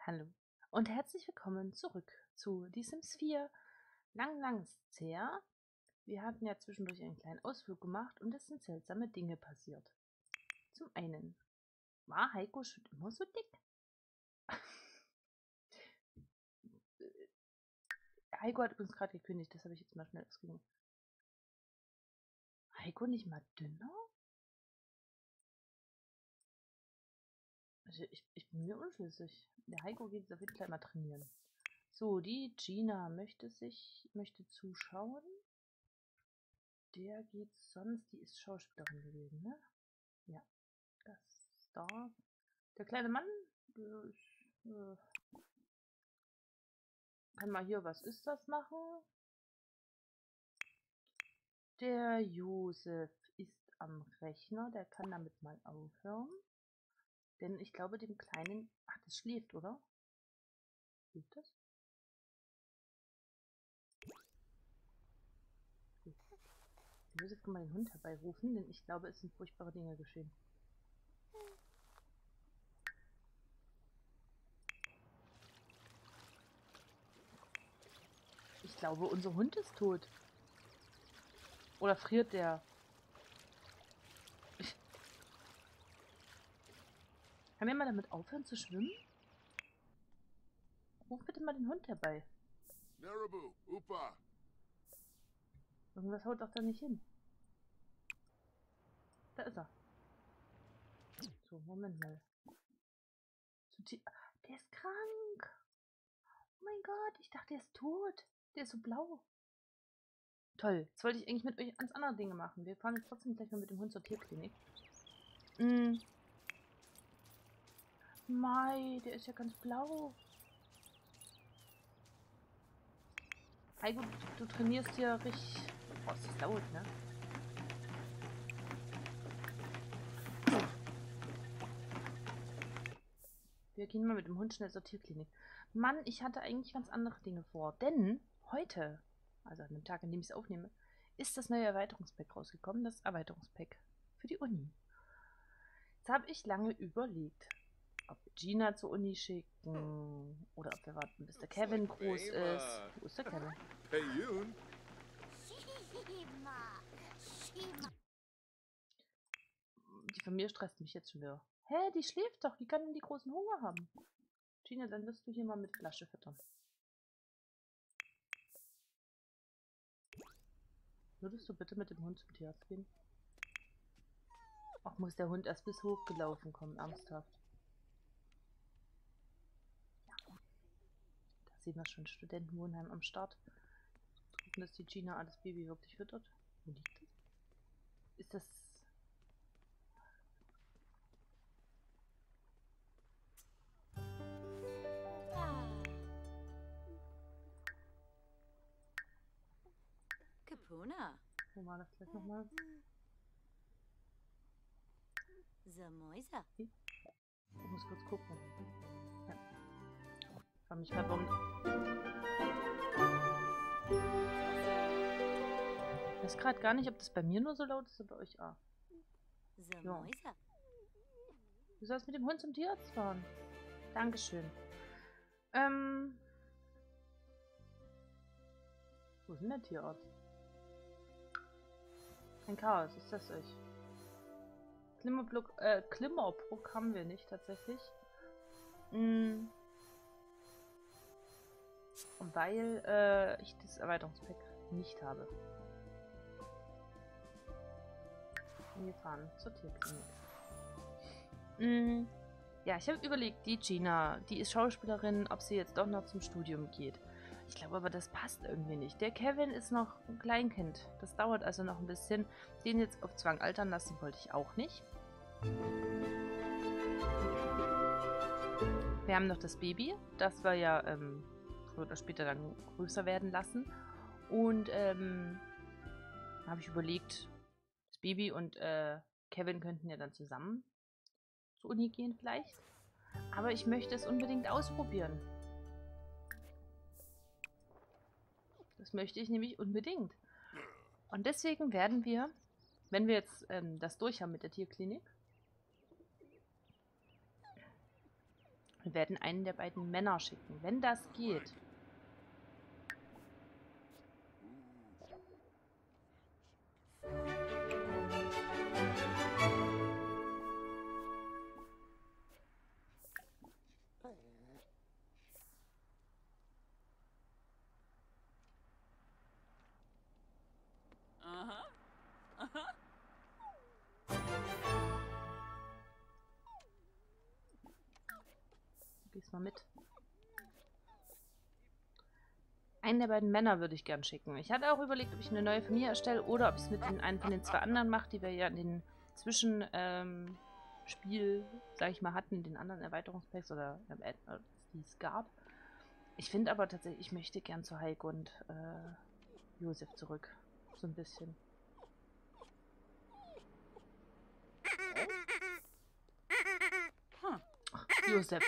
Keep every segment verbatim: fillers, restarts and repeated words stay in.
Hallo und herzlich willkommen zurück zu Die Sims vier. Lang, lang ist's her. Wir hatten ja zwischendurch einen kleinen Ausflug gemacht und es sind seltsame Dinge passiert. Zum einen, war Heiko schon immer so dick? Heiko hat übrigens gerade gekündigt, das habe ich jetzt mal schnell ausgegangen. Heiko nicht mal dünner? Also ich, ich bin mir unschlüssig. Der Heiko geht jetzt auf jeden Fall mal trainieren. So, die Gina möchte sich, möchte zuschauen. Der geht sonst, die ist Schauspielerin gewesen, ne? Ja, das ist da. Der kleine Mann, der ist, äh, kann mal hier, was ist das machen? Der Josef ist am Rechner, der kann damit mal aufhören. Denn ich glaube, dem Kleinen, ach, das schläft, oder? Schläft das? Josef kann mal den Hund herbeirufen, denn ich glaube, es sind furchtbare Dinge geschehen. Ich glaube, unser Hund ist tot. Oder friert der? Ich kann wir mal damit aufhören zu schwimmen? Ruf bitte mal den Hund herbei. Narabu, Upa. Irgendwas haut doch da nicht hin. Da ist er. So, Moment mal. Der ist krank. Oh mein Gott, ich dachte, der ist tot. Der ist so blau. Toll. Jetzt wollte ich eigentlich mit euch ganz andere Dinge machen. Wir fahren jetzt trotzdem gleich mal mit dem Hund zur Tierklinik. Mm. Mai, der ist ja ganz blau. Heiko, du, du trainierst hier richtig... Boah, ist das laut, ne? Wir gehen mal mit dem Hund schnell zur Tierklinik. Mann, ich hatte eigentlich ganz andere Dinge vor. Denn heute, also an dem Tag, an dem ich es aufnehme, ist das neue Erweiterungspack rausgekommen. Das Erweiterungspack für die Uni. Jetzt habe ich lange überlegt, ob wir Gina zur Uni schicken oder ob wir warten, bis der Kevin groß ist. Wo ist der Kevin? Hey, Yoon. Die Familie stresst mich jetzt schon wieder. Hä, die schläft doch. Wie kann denn die großen Hunger haben? Gina, dann wirst du hier mal mit Flasche füttern. Würdest du bitte mit dem Hund zum Tierarzt gehen? Ach, muss der Hund erst bis hochgelaufen kommen, ernsthaft. Ja. Da sehen wir schon Studentenwohnheim am Start. Gucken, dass die Gina alles Baby wirklich füttert. Wo liegt das? Ist das... Kapuna. Wo war das gleich nochmal? Zamoisa. Ich muss kurz gucken. Ja. Ich frage mich gerade, warum... Ich weiß gerade gar nicht, ob das bei mir nur so laut ist oder bei euch auch. Ja. Du sollst mit dem Hund zum Tierarzt fahren. Dankeschön. Ähm... Wo ist denn der Tierarzt? Ein Chaos, ist das euch? Klimmerbruck, äh, Klimmerbruck haben wir nicht tatsächlich. Mm. Weil äh, ich das Erweiterungspack nicht habe. Wir fahren zur Tierklinik. Mm. Ja, ich habe überlegt, die Gina, die ist Schauspielerin, ob sie jetzt doch noch zum Studium geht. Ich glaube aber, das passt irgendwie nicht. Der Kevin ist noch ein Kleinkind. Das dauert also noch ein bisschen. Den jetzt auf Zwang altern lassen wollte ich auch nicht. Wir haben noch das Baby. Das wir ja ähm, früher oder später dann größer werden lassen. Und ähm, habe ich überlegt, das Baby und äh, Kevin könnten ja dann zusammen zur Uni gehen vielleicht. Aber ich möchte es unbedingt ausprobieren. Das möchte ich nämlich unbedingt. Und deswegen werden wir, wenn wir jetzt ähm, das durch haben mit der Tierklinik, Wir werden einen der beiden Männer schicken, wenn das geht. Aha. Aha. Geh's mal mit. Einen der beiden Männer würde ich gern schicken. Ich hatte auch überlegt, ob ich eine neue Familie erstelle oder ob ich es mit den, einen von den zwei anderen mache, die wir ja in den Zwischenspiel, ähm, sag ich mal, hatten, in den anderen Erweiterungspacks oder äh, die es gab. Ich finde aber tatsächlich, ich möchte gern zu Heiko und äh, Josef zurück. So ein bisschen. Huh. Ach, Josef.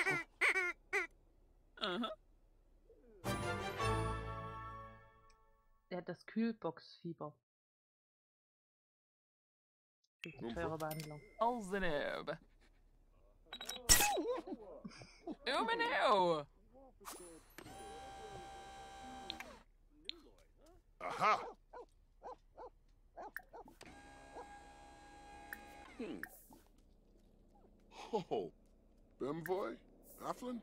Aha. Er hat das Kühlbox-Fieber. Eine teure Behandlung. Alzeneb. Umeneo. Aha! Hmm. Oh, Bemvoy? Aflin?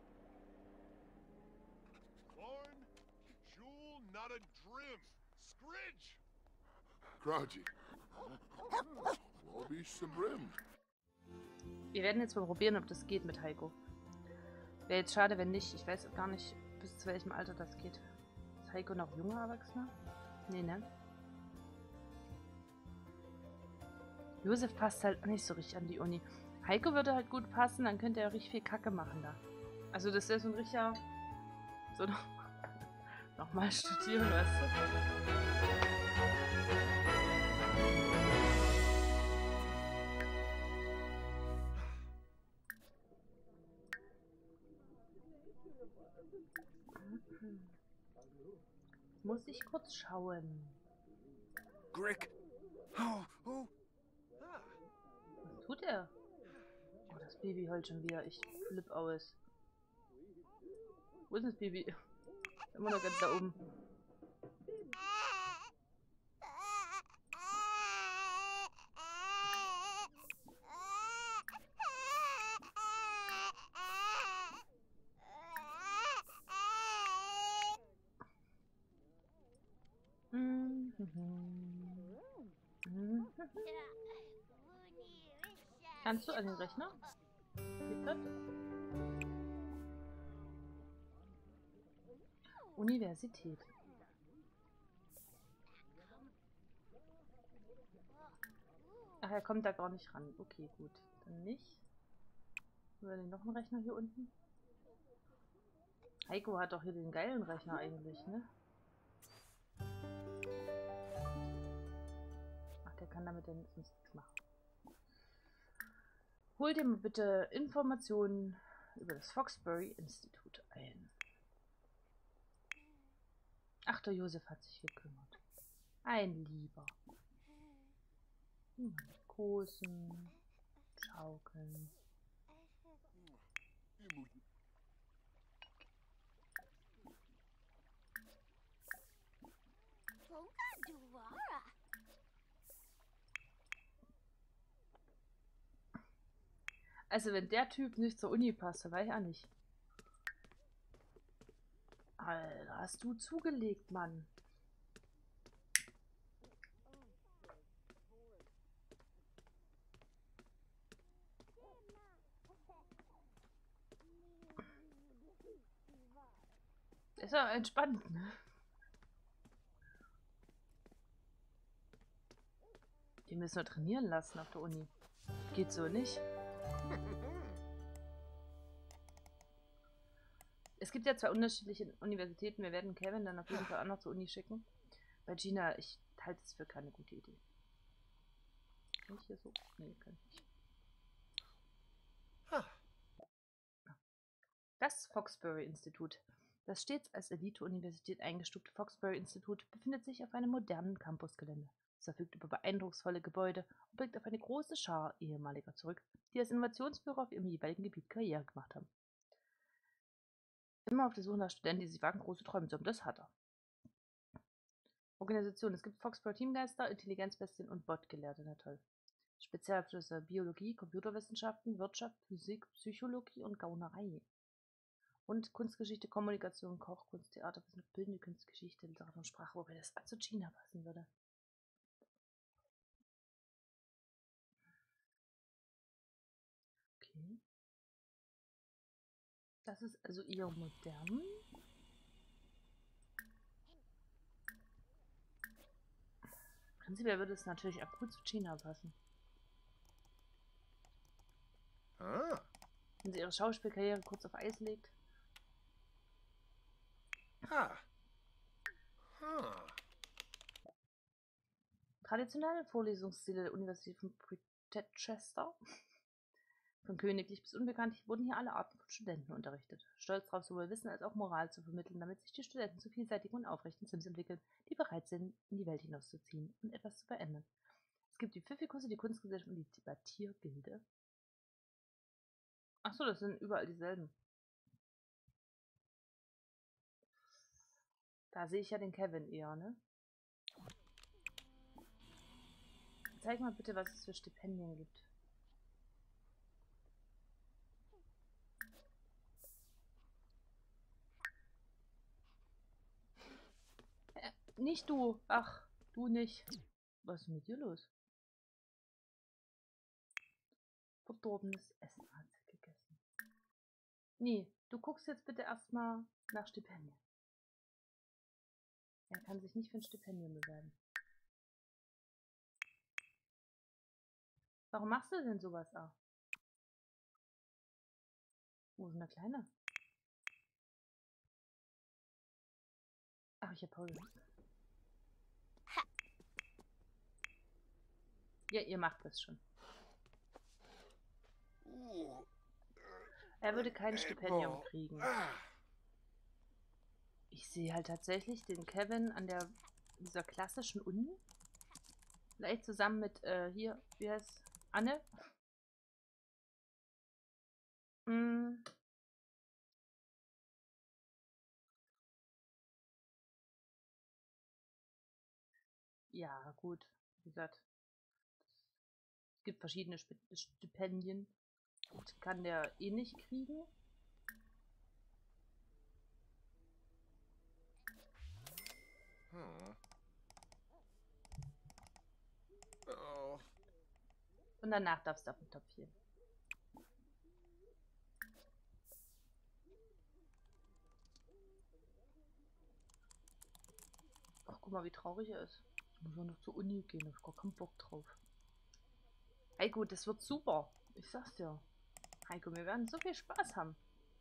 Lorn, Jewel, not a drim. Scridge! Crouchy. Wallaby Sabrim. Wir werden jetzt mal probieren, ob das geht mit Heiko. Wäre jetzt schade, wenn nicht. Ich weiß gar nicht, bis zu welchem Alter das geht. Ist Heiko noch junger Erwachsener? Nee, ne? Josef passt halt nicht so richtig an die Uni. Heiko würde halt gut passen, dann könnte er richtig viel Kacke machen da. Also das wäre so ein richtiger... So noch... Nochmal studieren, weißt du? Muss ich kurz schauen. Grick! Oh, oh! Was tut er? Oh, das Baby heult schon wieder. Ich flipp aus. Wo ist das Baby? Immer noch ganz da oben. Kannst du an den Rechner? Geht das? Universität. Ach, er kommt da gar nicht ran. Okay, gut. Dann nicht. Oder den noch einen Rechner hier unten? Heiko hat doch hier den geilen Rechner eigentlich, ne? Ach, der kann damit ja nichts machen. Hol dir mal bitte Informationen über das Foxbury Institut ein. Ach, der Josef hat sich gekümmert. Ein Lieber. Hm, Kosen, Schaukeln. Also wenn der Typ nicht zur Uni passt, dann weiß ich auch nicht. Alter, hast du zugelegt, Mann. Ist aber entspannt, ne? Die müssen wir trainieren lassen auf der Uni. Geht so nicht. Es gibt ja zwei unterschiedliche Universitäten. Wir werden Kevin dann auf jeden Fall auch noch zur Uni schicken. Bei Gina, ich halte es für keine gute Idee. Kann ich hier so? Nee, kann ich nicht. Das Foxbury Institut. Das stets als Elite-Universität eingestufte Foxbury Institut befindet sich auf einem modernen Campusgelände. Es verfügt über beeindrucksvolle Gebäude und blickt auf eine große Schar ehemaliger zurück, die als Innovationsführer auf ihrem jeweiligen Gebiet Karriere gemacht haben. Immer auf der Suche nach Studenten, die sich wagen, große Träume zu haben. Das hat er. Organisation. Es gibt Foxborough-Teamgeister, Intelligenzbestien und Bot-Gelehrte. Na toll. Spezialabschlüsse Biologie, Computerwissenschaften, Wirtschaft, Physik, Psychologie und Gaunerei. Und Kunstgeschichte, Kommunikation, Kochkunst, Theaterwissenschaft, bildende Kunstgeschichte, Literatur und Sprache, wobei das zu China passen würde. Okay. Das ist also eher modern. Prinzipiell würde es natürlich akut zu China passen. Ah. Wenn sie ihre Schauspielkarriere kurz auf Eis legt. Ha. Huh. Traditionelle Vorlesungsstile der Universität von Chichester, von königlich bis unbekannt, wurden hier alle Arten von Studenten unterrichtet. Stolz darauf, sowohl Wissen als auch Moral zu vermitteln, damit sich die Studenten zu vielseitigen und aufrechten Sims entwickeln, die bereit sind, in die Welt hinauszuziehen und etwas zu verändern. Es gibt die Pfiffikurse, die Kunstgesellschaft und die Debattiergilde. Achso, das sind überall dieselben. Da sehe ich ja den Kevin eher, ne? Zeig mal bitte, was es für Stipendien gibt. Äh, nicht du. Ach, du nicht. Was ist mit dir los? Verdorbenes Essen hat sie gegessen. Nee, du guckst jetzt bitte erstmal nach Stipendien. Er kann sich nicht für ein Stipendium bewerben. Warum machst du denn sowas auch? Wo ist denn der Kleine? Ach, ich hab Pause. Ja, ihr macht das schon. Ooh. Er würde kein Stipendium Apple. kriegen. Ah. Ich sehe halt tatsächlich den Kevin an der dieser klassischen Uni. Vielleicht zusammen mit, äh, hier, wie heißt Anne? Hm. Ja, gut. Wie gesagt, es gibt verschiedene Sp Stipendien. Das kann der eh nicht kriegen. Huh. Oh. Und danach darfst du auf den Topf hier. Ach, guck mal, wie traurig er ist. Ich muss auch noch zur Uni gehen, ich hab gar keinen Bock drauf. Heiko, das wird super. Ich sag's dir. Heiko, wir werden so viel Spaß haben.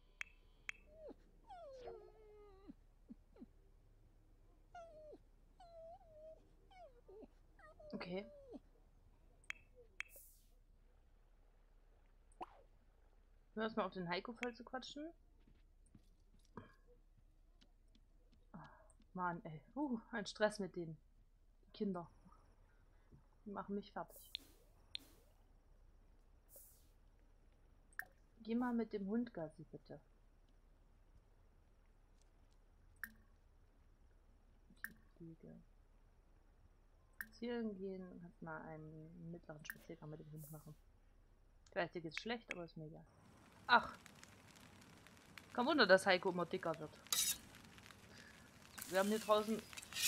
Okay. Hör erst mal auf den Heiko voll zu quatschen. Oh, Mann, ey. Uh, ein Stress mit denen. Die Kinder. Die machen mich fertig. Geh mal mit dem Hund Gassi, bitte. Spazieren gehen und kannst mal einen mittleren Spaziergang mit dem Hund machen. Vielleicht dir geht's schlecht, aber ist mir egal. Ach. Kein Wunder, dass Heiko immer dicker wird. Wir haben hier draußen...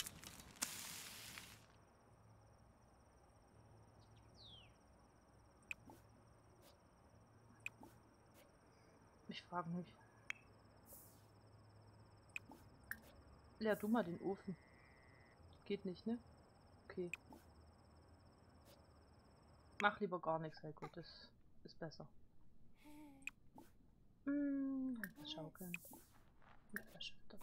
Ich frage mich. Leer du mal den Ofen. Geht nicht, ne? Okay. Mach lieber gar nichts, Heiko. Das ist besser. Hm, einfach schaukeln. Eine Flasche Futter.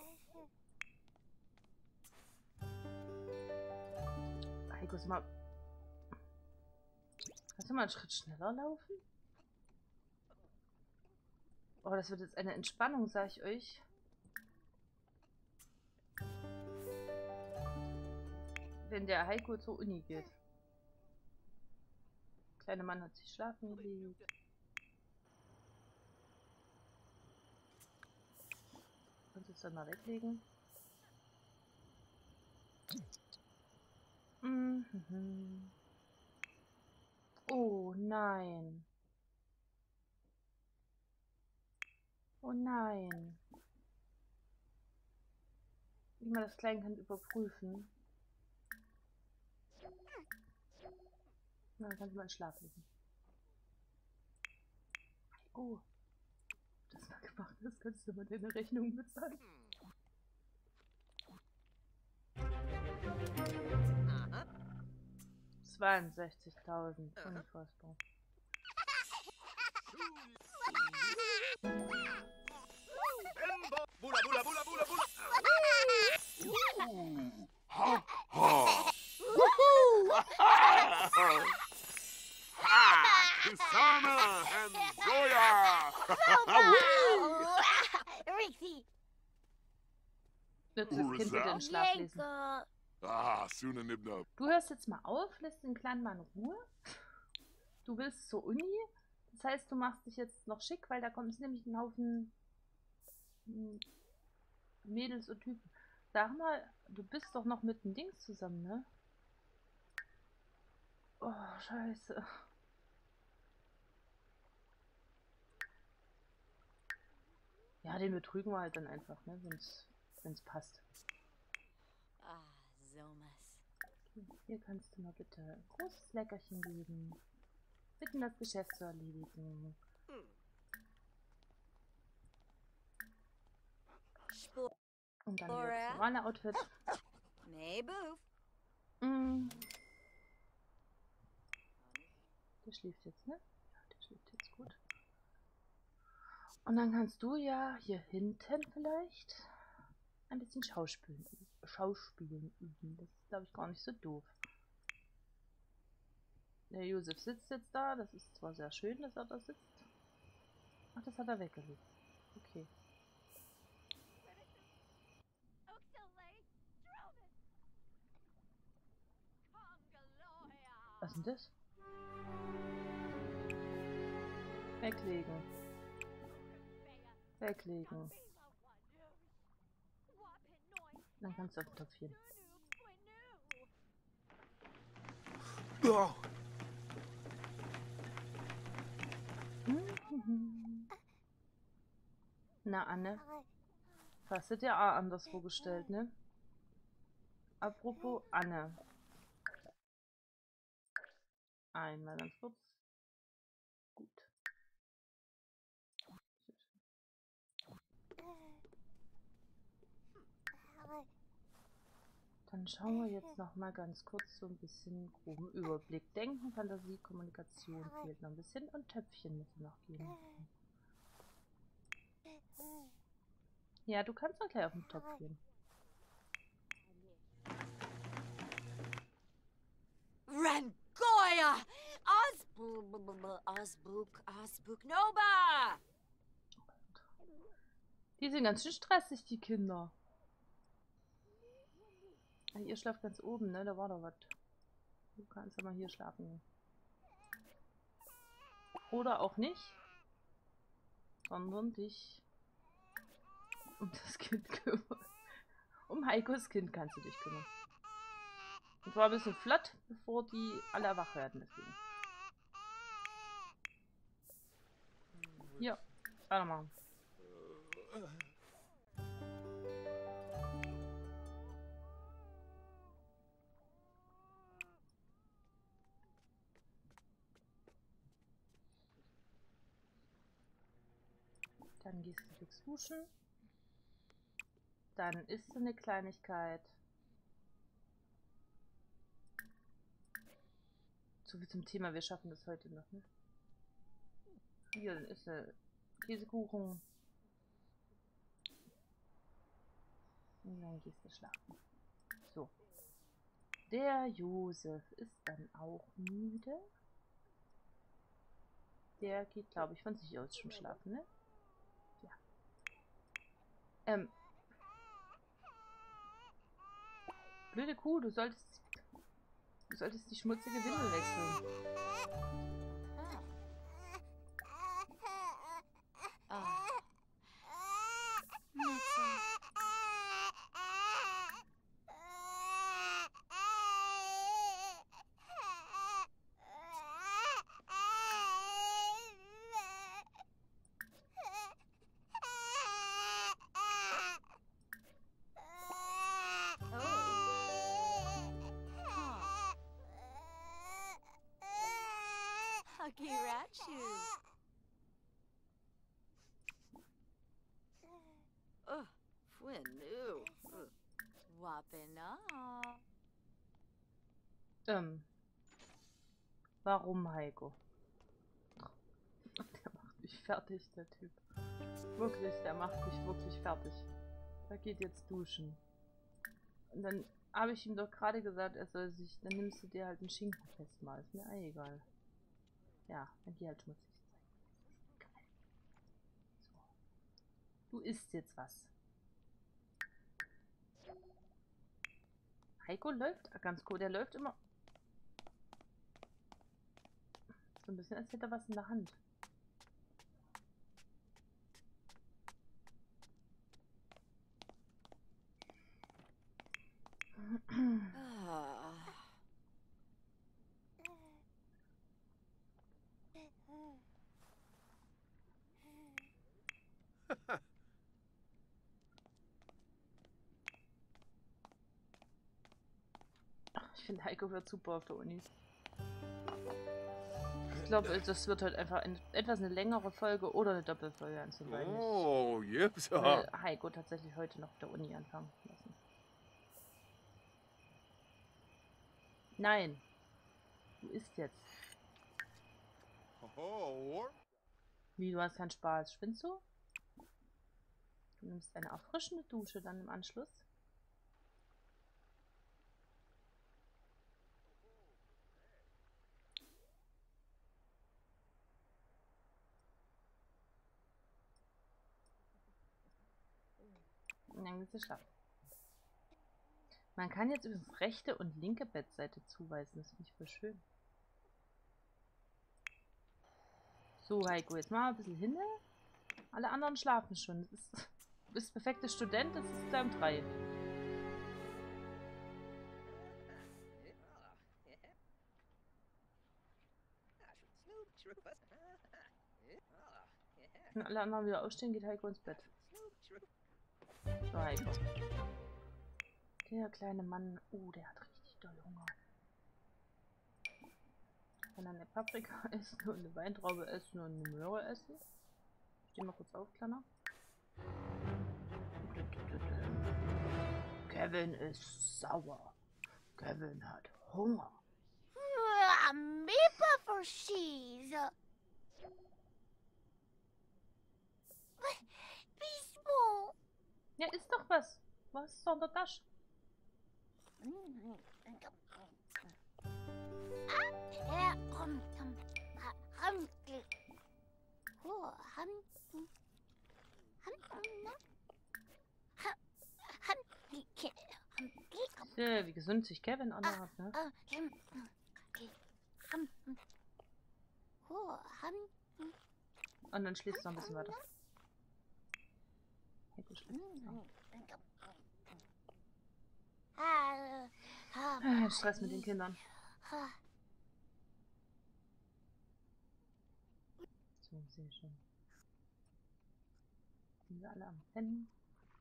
Heiko, sag mal. Kannst du mal einen Schritt schneller laufen? Oh, das wird jetzt eine Entspannung, sag ich euch. Wenn der Heiko zur Uni geht. Der kleine Mann hat sich schlafen gelegt. kannst du es dann mal weglegen. Mhm. Oh nein. Oh nein. Wie man das Kleinkind überprüfen. Na, dann kannst du mal in Schlaf legen. Oh. Das mal gemacht ist, kannst du mal deine Rechnung bezahlen. zweiundsechzigtausend. Unfassbar. Bula, bula, bula, bula, bula. Ha ha! Ha! Kisana and Zoya! Rixie! Wird das Who is Kind bitte that? in Schlaf lesen. Yenko! Ah, Suna Nibna. Du hörst jetzt mal auf, lässt den kleinen Mann in Ruhe. Du willst zur Uni. Das heißt, du machst dich jetzt noch schick, weil da kommt nämlich ein Haufen hm, Mädels und Typen. Sag mal, du bist doch noch mit dem Dings zusammen, ne? Oh, scheiße. Ja, den betrügen wir halt dann einfach, ne? Wenn's, wenn's passt. Ah, Somas. Okay, hier kannst du mal bitte ein großes Leckerchen geben. Bitten, das Geschäft zu erledigen. Spor. Und dann wieder Laura? das normale Outfit. Mayboof. Mm. Der schläft jetzt, ne? Ja, der schläft jetzt gut. Und dann kannst du ja hier hinten vielleicht ein bisschen Schauspielen, Schauspielen üben. Das ist, glaube ich, gar nicht so doof. Der Josef sitzt jetzt da. Das ist zwar sehr schön, dass er da sitzt. Ach, das hat er weggelegt. Okay. Was ist denn das? Weglegen. Weglegen. Dann kannst du auf den Topf gehen. Oh. Mhm. Na, Anne. Hast du dir auch anderswo gestellt, ne? Apropos Anne. Einmal ganz kurz. Gut. Dann schauen wir jetzt noch mal ganz kurz so ein bisschen groben Überblick. Denken, Fantasie, Kommunikation fehlt noch ein bisschen und Töpfchen müssen noch gehen. Ja, du kannst doch gleich auf den Topf gehen. Rangoya! Osbu... Osbuk... Osbuk Nova! Die sind ganz schön stressig, die Kinder. Ah, ihr schlaft ganz oben, ne? Da war doch was. Du kannst ja mal hier schlafen. Oder auch nicht. Sondern dich um das Kind kümmern. Um Heikos Kind kannst du dich kümmern. Und zwar ein bisschen flott, bevor die alle wach werden. Deswegen. Ja, weitermachen. Dann gehst du fix duschen. Dann isst du eine Kleinigkeit. So viel zum Thema, wir schaffen das heute noch, ne? Hier, dann isst du Käsekuchen. Und dann gehst du schlafen. So. Der Josef ist dann auch müde. Der geht, glaube ich, von sich aus schon schlafen, ne? Ja. Ähm. Blöde Kuh, du solltest. Du solltest die schmutzige Windel wechseln. Ah. Netze. Lucky Rachu. Ugh, Fwinu. Wapena. Ähm. Warum, Heiko? Der macht mich fertig, der Typ. Wirklich, der macht mich wirklich fertig. Er geht jetzt duschen. Und dann habe ich ihm doch gerade gesagt, er soll sich, dann nimmst du dir halt einen Schinken festmal. Ist mir eh egal. Ja, wenn die halt schmutzig sein. Geil. So. Du isst jetzt was. Heiko läuft ganz gut. Der läuft immer so ein bisschen, als hätte er was in der Hand. Ah. Ich finde, Heiko wird super auf der Uni. Ich glaube, das wird halt einfach ein, etwas eine längere Folge oder eine Doppelfolge anzuweilen. Oh, Ich yips. will Heiko tatsächlich heute noch auf der Uni anfangen lassen. Nein. Du isst jetzt. Oh, Wie, du hast keinen Spaß. Spinnst du? Du nimmst eine erfrischende Dusche dann im Anschluss. Und dann geht's dir schlafen. Man kann jetzt übrigens rechte und linke Bettseite zuweisen. Das finde ich voll schön. So, Heiko, jetzt mal ein bisschen hin. Alle anderen schlafen schon. Das ist, du bist perfekter Student, das ist gleich um drei. Wenn alle anderen wieder aufstehen, geht Heiko ins Bett. So, Heiko. Der kleine Mann, oh, der hat richtig doll Hunger. Kann er eine Paprika essen und eine Weintraube essen und eine Möhre essen? Steh mal kurz auf, Kleiner. Kevin ist sauer. Kevin hat Hunger. Meepa for cheese. Peaceful. Ja, isst doch was. Was ist doch in der Tasche? Ja, wie gesund sich Kevin anhat, ne? Und dann schläfst du noch ein bisschen weiter. Heiko schläft. Ah, Stress mit den Kindern. So, sehr schön. Sind wir alle am Pennen?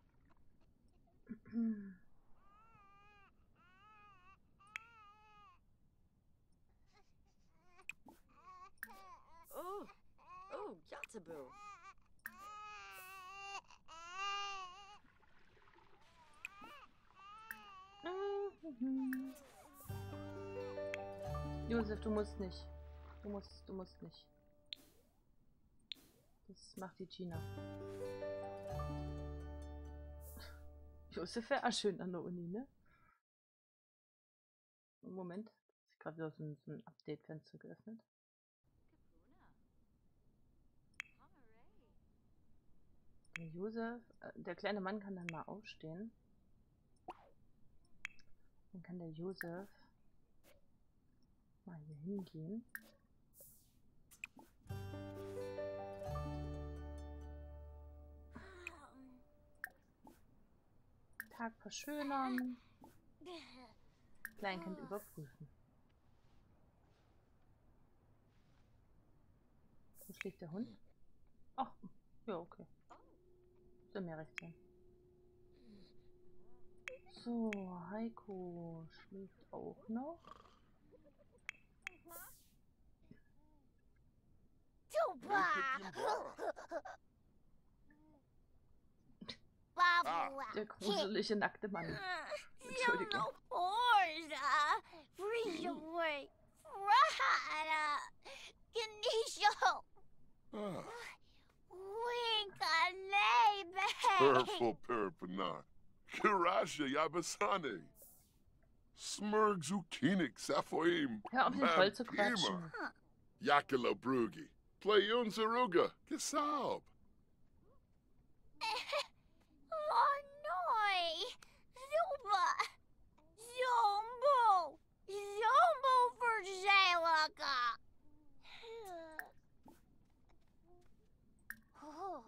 Oh, oh, Yatabu. Josef, du musst nicht. Du musst, du musst nicht. Das macht die Gina. Josef wäre auch schön an der Uni, ne? Moment. Ich habe gerade wieder so ein, so ein Update-Fenster geöffnet. Der Josef, äh, der kleine Mann kann dann mal aufstehen. Dann kann der Josef mal hier hingehen. Tag verschönern. Kleinkind überprüfen. Wo schläft der Hund? Ach, ja, okay. Soll mir recht sein. So, Heiko schläft auch noch. Der gruselige nackte Mann. Entschuldigung. Sono forza. Frisoe. Rada. Ganesho. Ah, Winka lebe. purple perpana. Kirasha Yabasane. Smurg Zukinik Safoim. Hör auf, den voll zu quatschen. Yakila Brugi. Play Unzaruga. Kisab. Lonoi. Zuba. Zombo. Zombo for Zalaka. Oh.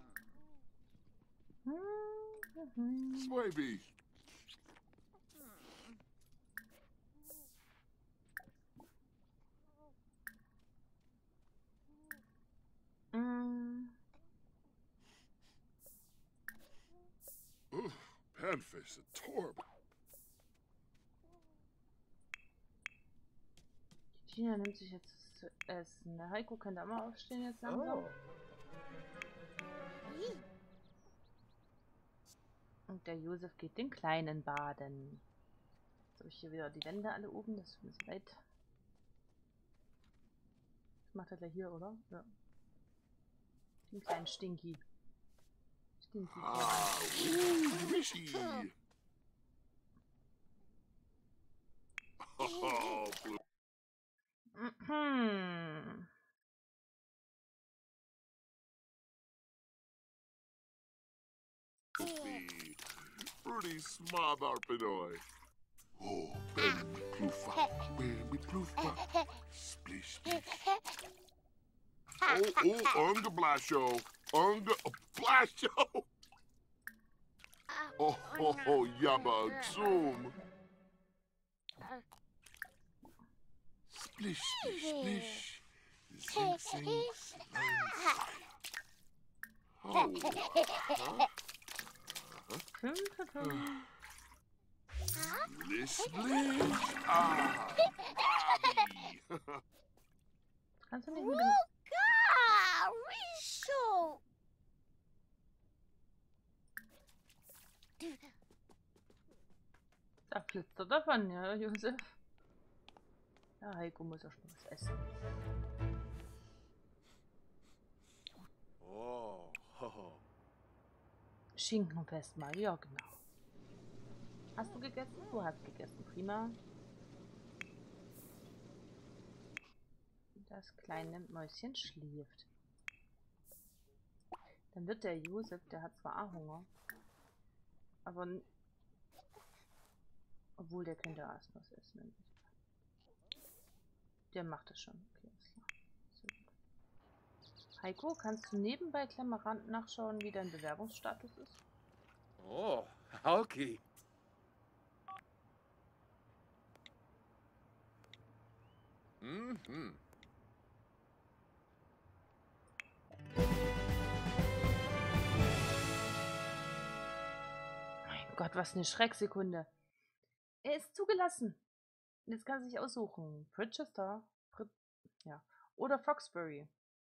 Mhm. Swaby. Mm. Ooh, Panfish, a torb. Tina nimmt sich jetzt was zu essen. Der Heiko könnte auch mal aufstehen jetzt langsam. Und der Josef geht den Kleinen baden. Jetzt habe ich hier wieder die Wände alle oben. Das tut mir so leid. Das macht er gleich hier, oder? Ja. Den kleinen Stinky. Stinky. Ah, ooh, wishy. Oh, blue. Mhm. Be pretty smart arpinoy. Oh, baby plufa, baby plufa. Splish, splish. Oh, oh, unga blasho, unga blasho. Oh, oh, oh, yabba zoom. Splish, splish, splish. Zing, zing, slang. Oh, huh? Splish, splish. Ah, Bobby. Kannst du nicht mit dem... Luca! Riso! Da flitzt er davon, ja, Josef. Ja, Heiko muss auch schon was essen. Oh, ho, ho. Schinkenfest mal, ja genau. Hast du gegessen? Du hast gegessen, prima. Das kleine Mäuschen schläft. Dann wird der Josef, der hat zwar auch Hunger, aber n- obwohl der könnte erst was essen. Der macht es schon. Okay, ist klar. So. Heiko, kannst du nebenbei Klammerant nachschauen, wie dein Bewerbungsstatus ist? Oh, okay. Mhm. Mein Gott, was eine Schrecksekunde. Er ist zugelassen. Jetzt kann er sich aussuchen. Bridgester, Brid ja, oder Foxbury.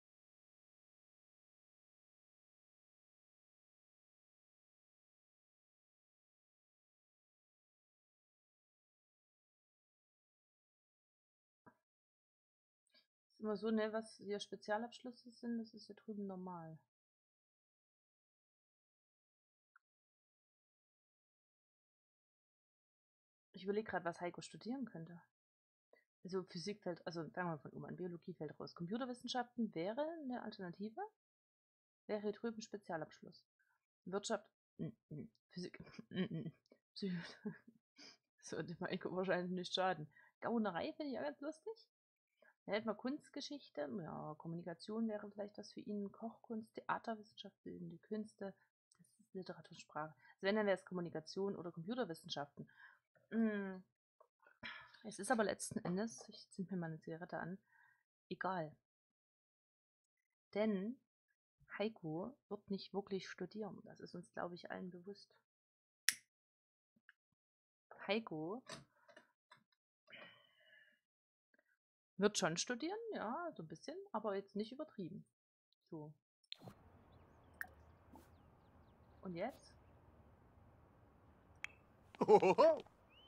Ist immer so, ne, was hier Spezialabschlüsse sind, das ist hier drüben normal. Ich überlege gerade, was Heiko studieren könnte. Also Physik fällt, also fangen wir von oben an, Biologie fällt raus. Computerwissenschaften wäre eine Alternative. Wäre hier drüben Spezialabschluss. Wirtschaft, mm, mm. Physik, mm, mm. Psych sollte dem Heiko wahrscheinlich nicht schaden. Gaunerei finde ich auch ganz lustig. Dann hätten wir Kunstgeschichte, ja, Kommunikation wäre vielleicht was für ihn, Kochkunst, Theaterwissenschaft, bildende Künste, das ist Literatursprache. Also wenn, dann wäre es Kommunikation oder Computerwissenschaften. Mm. Es ist aber letzten Endes, ich zünd mir mal eine Zigarette an, egal. Denn Heiko wird nicht wirklich studieren. Das ist uns, glaube ich, allen bewusst. Heiko wird schon studieren, ja, so ein bisschen, aber jetzt nicht übertrieben. So. Und jetzt? Oh,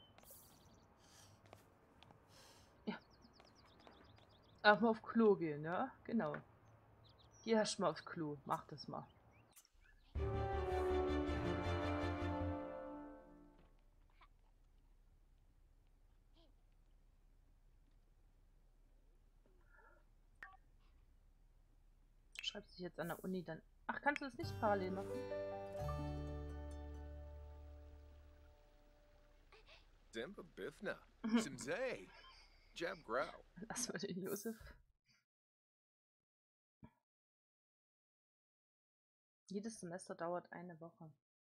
Auch mal auf Klo gehen, ja? Genau. Geh erst mal aufs Klo. Mach das mal. Schreibst dich jetzt an der Uni dann. Ach, kannst du das nicht parallel machen? Simba Bifna. Simzay. Jab Grow. Lass mal den Josef. Jedes Semester dauert eine Woche.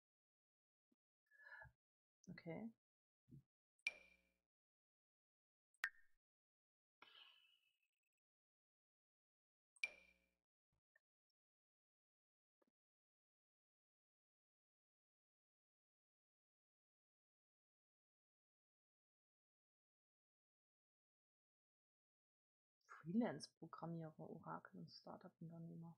Okay. Freelance-Programmierer, Orakel und Startup-Unternehmer.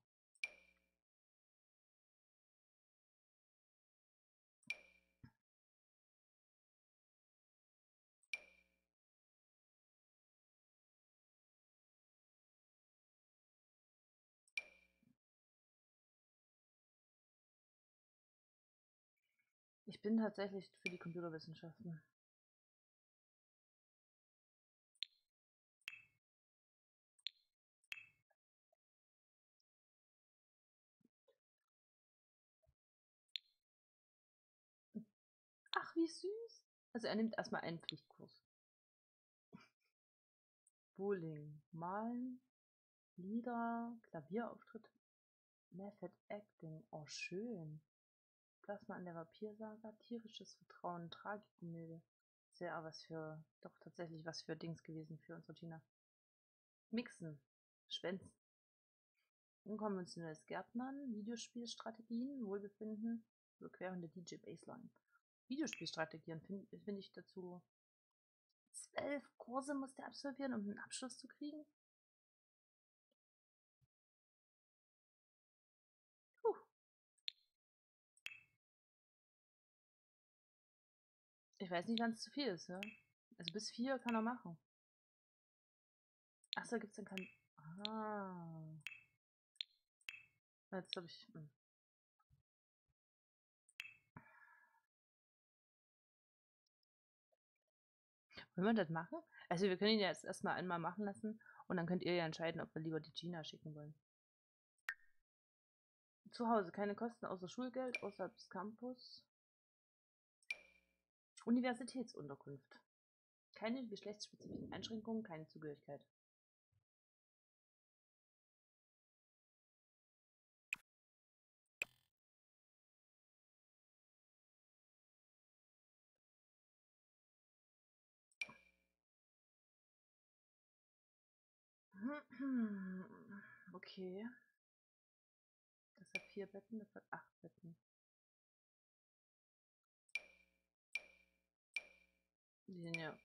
Ich bin tatsächlich für die Computerwissenschaften. Ach, wie süß. Also er nimmt erstmal einen Pflichtkurs. Bowling, Malen, Lieder, Klavierauftritt, Method Acting. Oh, schön. Plasma an der Vampirsaga, tierisches Vertrauen, Tragikomödie. Das wäre aber was für, doch tatsächlich was für Dings gewesen für unsere Tina. Mixen, Schwänzen. Unkonventionelles Gärtnern, Videospielstrategien, Wohlbefinden, Überquerung der D J Baseline. Videospielstrategien finde find ich dazu. Zwölf Kurse muss der absolvieren, um einen Abschluss zu kriegen. Puh. Ich weiß nicht, wann es zu viel ist, ja? Also bis vier kann er machen. Achso, gibt es dann kein. Ah. Jetzt habe ich. Hm. Wollen wir das machen? Also wir können ihn ja jetzt erstmal einmal machen lassen und dann könnt ihr ja entscheiden, ob wir lieber die Gina schicken wollen. Zu Hause keine Kosten außer Schulgeld, außerhalb des Campus. Universitätsunterkunft. Keine geschlechtsspezifischen Einschränkungen, keine Zugehörigkeit. Okay. Das hat vier Betten, das hat acht Betten. Die sind ja.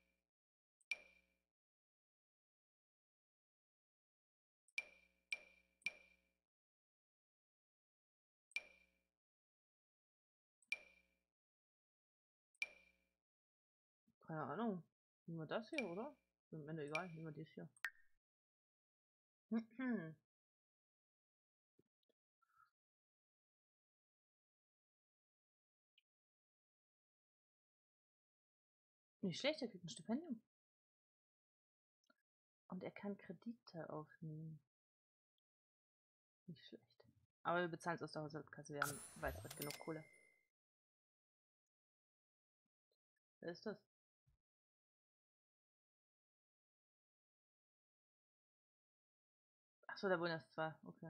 Keine Ahnung. Nehmen wir das hier, oder? Am Ende egal, nehmen wir das hier. Nicht schlecht, er kriegt ein Stipendium. Und er kann Kredite aufnehmen. Nicht schlecht. Aber wir bezahlen es aus der Haushaltskasse, wir haben weit weit genug Kohle. Wer ist das? Achso, da wohnen erst zwei. Okay.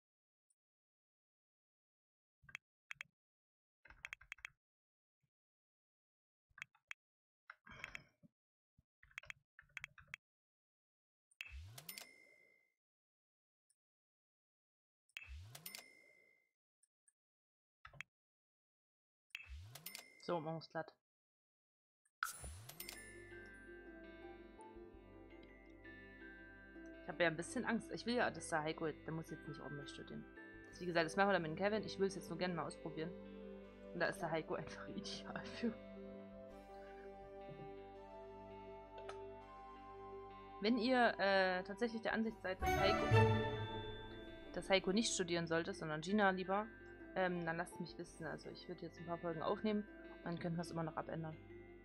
So, machen wir es glatt. Ich habe ja ein bisschen Angst. Ich will ja, dass der Heiko, der muss jetzt nicht ordentlich studieren. Das, wie gesagt, das machen wir dann mit Kevin. Ich will es jetzt nur gerne mal ausprobieren. Und da ist der Heiko einfach ideal für. Wenn ihr äh, tatsächlich der Ansicht seid, dass Heiko, dass Heiko nicht studieren sollte, sondern Gina lieber, ähm, dann lasst mich wissen. Also ich würde jetzt ein paar Folgen aufnehmen und dann können wir es immer noch abändern.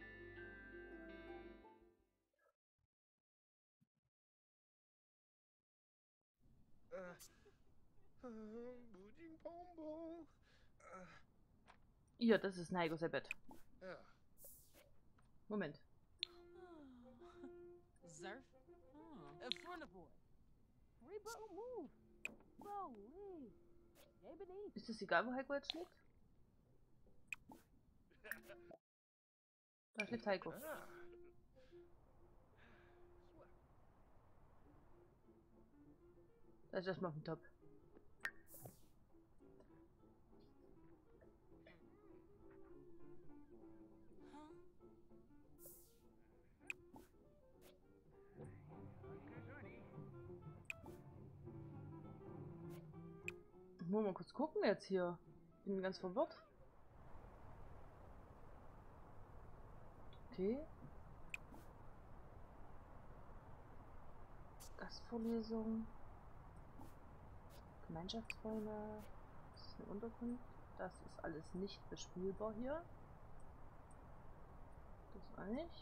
Uh, Boojing Pombo. Ja, das ist ein Heiko sein Bett. Yeah. Moment. Zerf? Oh. A front of boy. Rebo move. Slowly. Ebony. Ist das egal, wo Heiko jetzt schlägt? Da schläft Heiko. Ah. Da ist erstmal auf dem Top. Ich muss mal kurz gucken jetzt hier. Bin ganz verwirrt. Okay. Gastvorlesung. Gemeinschaftsräume. Das ist eine Unterkunft. Das ist alles nicht bespielbar hier. Das auch nicht.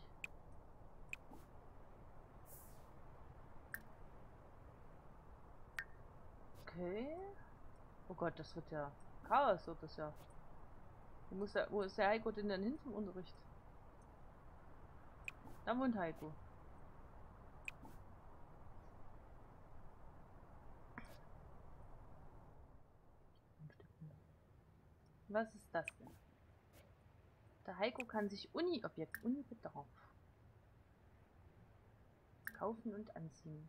Okay. Oh Gott, das wird ja Chaos, wird das ja. Wo, muss der, wo ist der Heiko denn denn hin zum Unterricht? Da wohnt Heiko. Was ist das denn? Der Heiko kann sich Uni-Objekt, Uni-Bedarf kaufen und anziehen.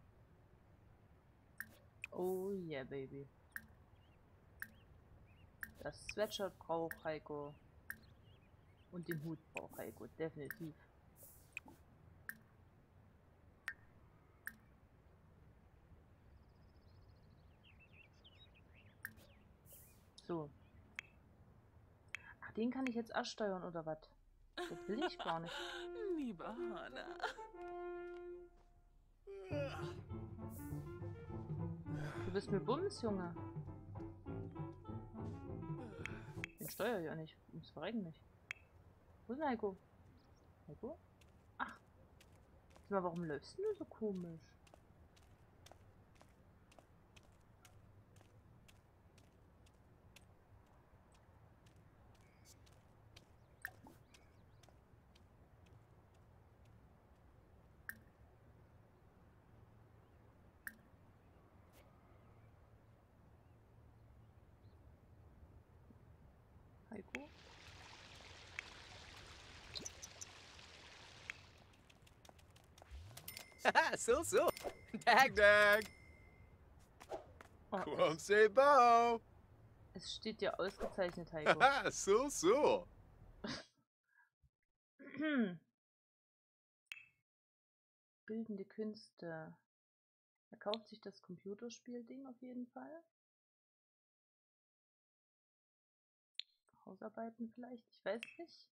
Oh yeah, baby. Das Sweatshirt braucht Heiko. Und den Hut braucht Heiko, definitiv. So. Ach, den kann ich jetzt erst steuern, oder was? Das will ich gar nicht. Liebe Hannah. Du bist mir Bums, Junge. Den steuere ich ja nicht. Ums Verrecken nicht. Wo ist denn Heiko? Heiko? Ach. Sag mal, warum läufst du so komisch? Heiko? so, so. Dag, dag. Oh, Quom se bo. es steht dir ausgezeichnet, Heiko. so, so. Bildende Künste. Er kauft sich das Computerspiel-Ding auf jeden Fall. Hausarbeiten vielleicht, ich weiß nicht.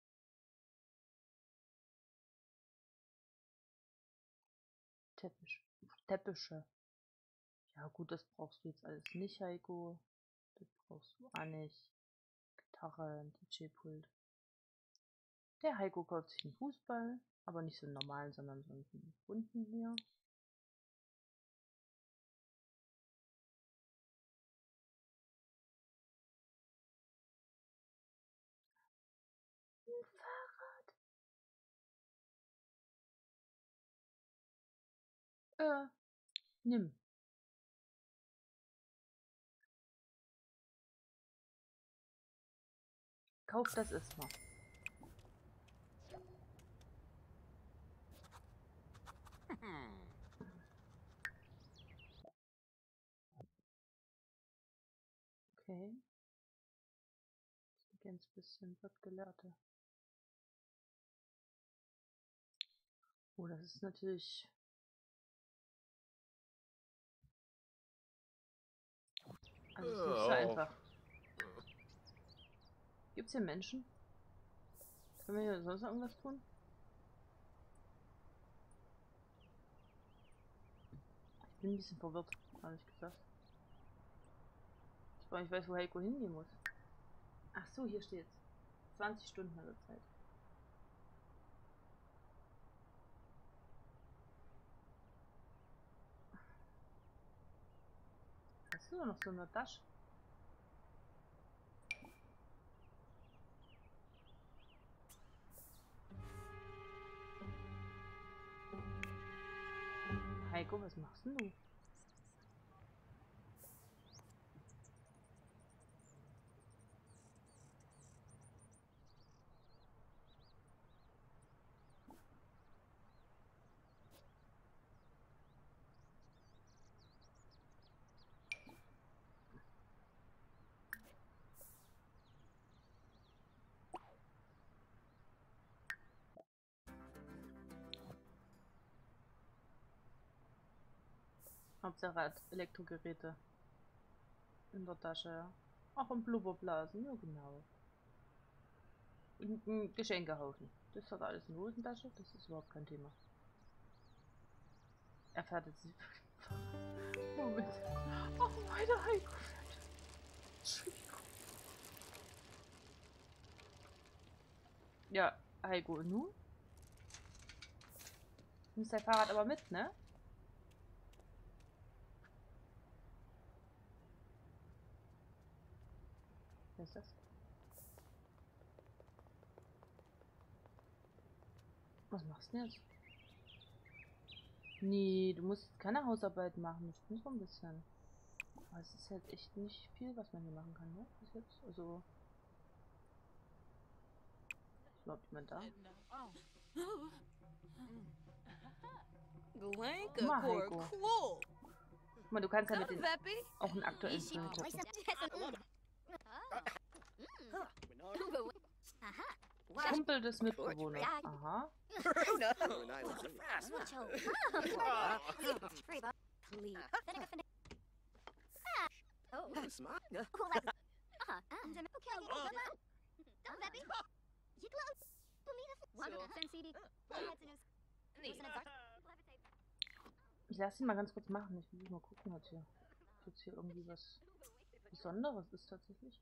Teppich. Teppiche. Ja gut, das brauchst du jetzt alles nicht, Heiko. Das brauchst du auch nicht. Gitarre, ein D J-Pult. Der Heiko kauft sich einen Fußball, aber nicht so einen normalen, sondern so einen bunten hier. Ein Fahrrad. Äh, nimm. Kauf das erstmal. Okay. Ein ganz bisschen was Gelehrte. Oh, das ist natürlich. Also es ist nicht so Oh. einfach. Gibt es hier Menschen? Können wir hier sonst noch irgendwas tun? bin ein bisschen verwirrt, ehrlich gesagt. Ich weiß, ich weiß, wo Heiko hingehen muss. Ach so, hier steht's. zwanzig Stunden hat er Zeit. Hast du noch so eine Tasche? Heiko, was machst denn du? Hauptsache hat Elektrogeräte in der Tasche, ja. Auch im Blubberblasen, ja genau. Und ein Geschenkehaufen. Das hat alles in der Hosentasche, das ist überhaupt kein Thema. Er fährt jetzt nicht. Moment. Oh, meine Heiko fährt. Entschuldigung. Ja, Heiko, und nun? Nimmst dein Fahrrad aber mit, ne? Was ist das? Was machst du denn jetzt? Nee, du musst keine Hausarbeit machen. Ich bin so ein bisschen. Aber es ist halt echt nicht viel, was man hier machen kann, ne? Bis jetzt. Also. Ist überhaupt jemand da? Glenka Mal, core Heiko. cool. Guck mal, du kannst ja mit den Veppy. auch einen aktuellen Film gucken. Kumpel des Mitbewohners. Aha. Ich lasse ihn mal ganz kurz machen. Ich will mal gucken, ob hier, ob jetzt hier irgendwie was Besonderes ist tatsächlich.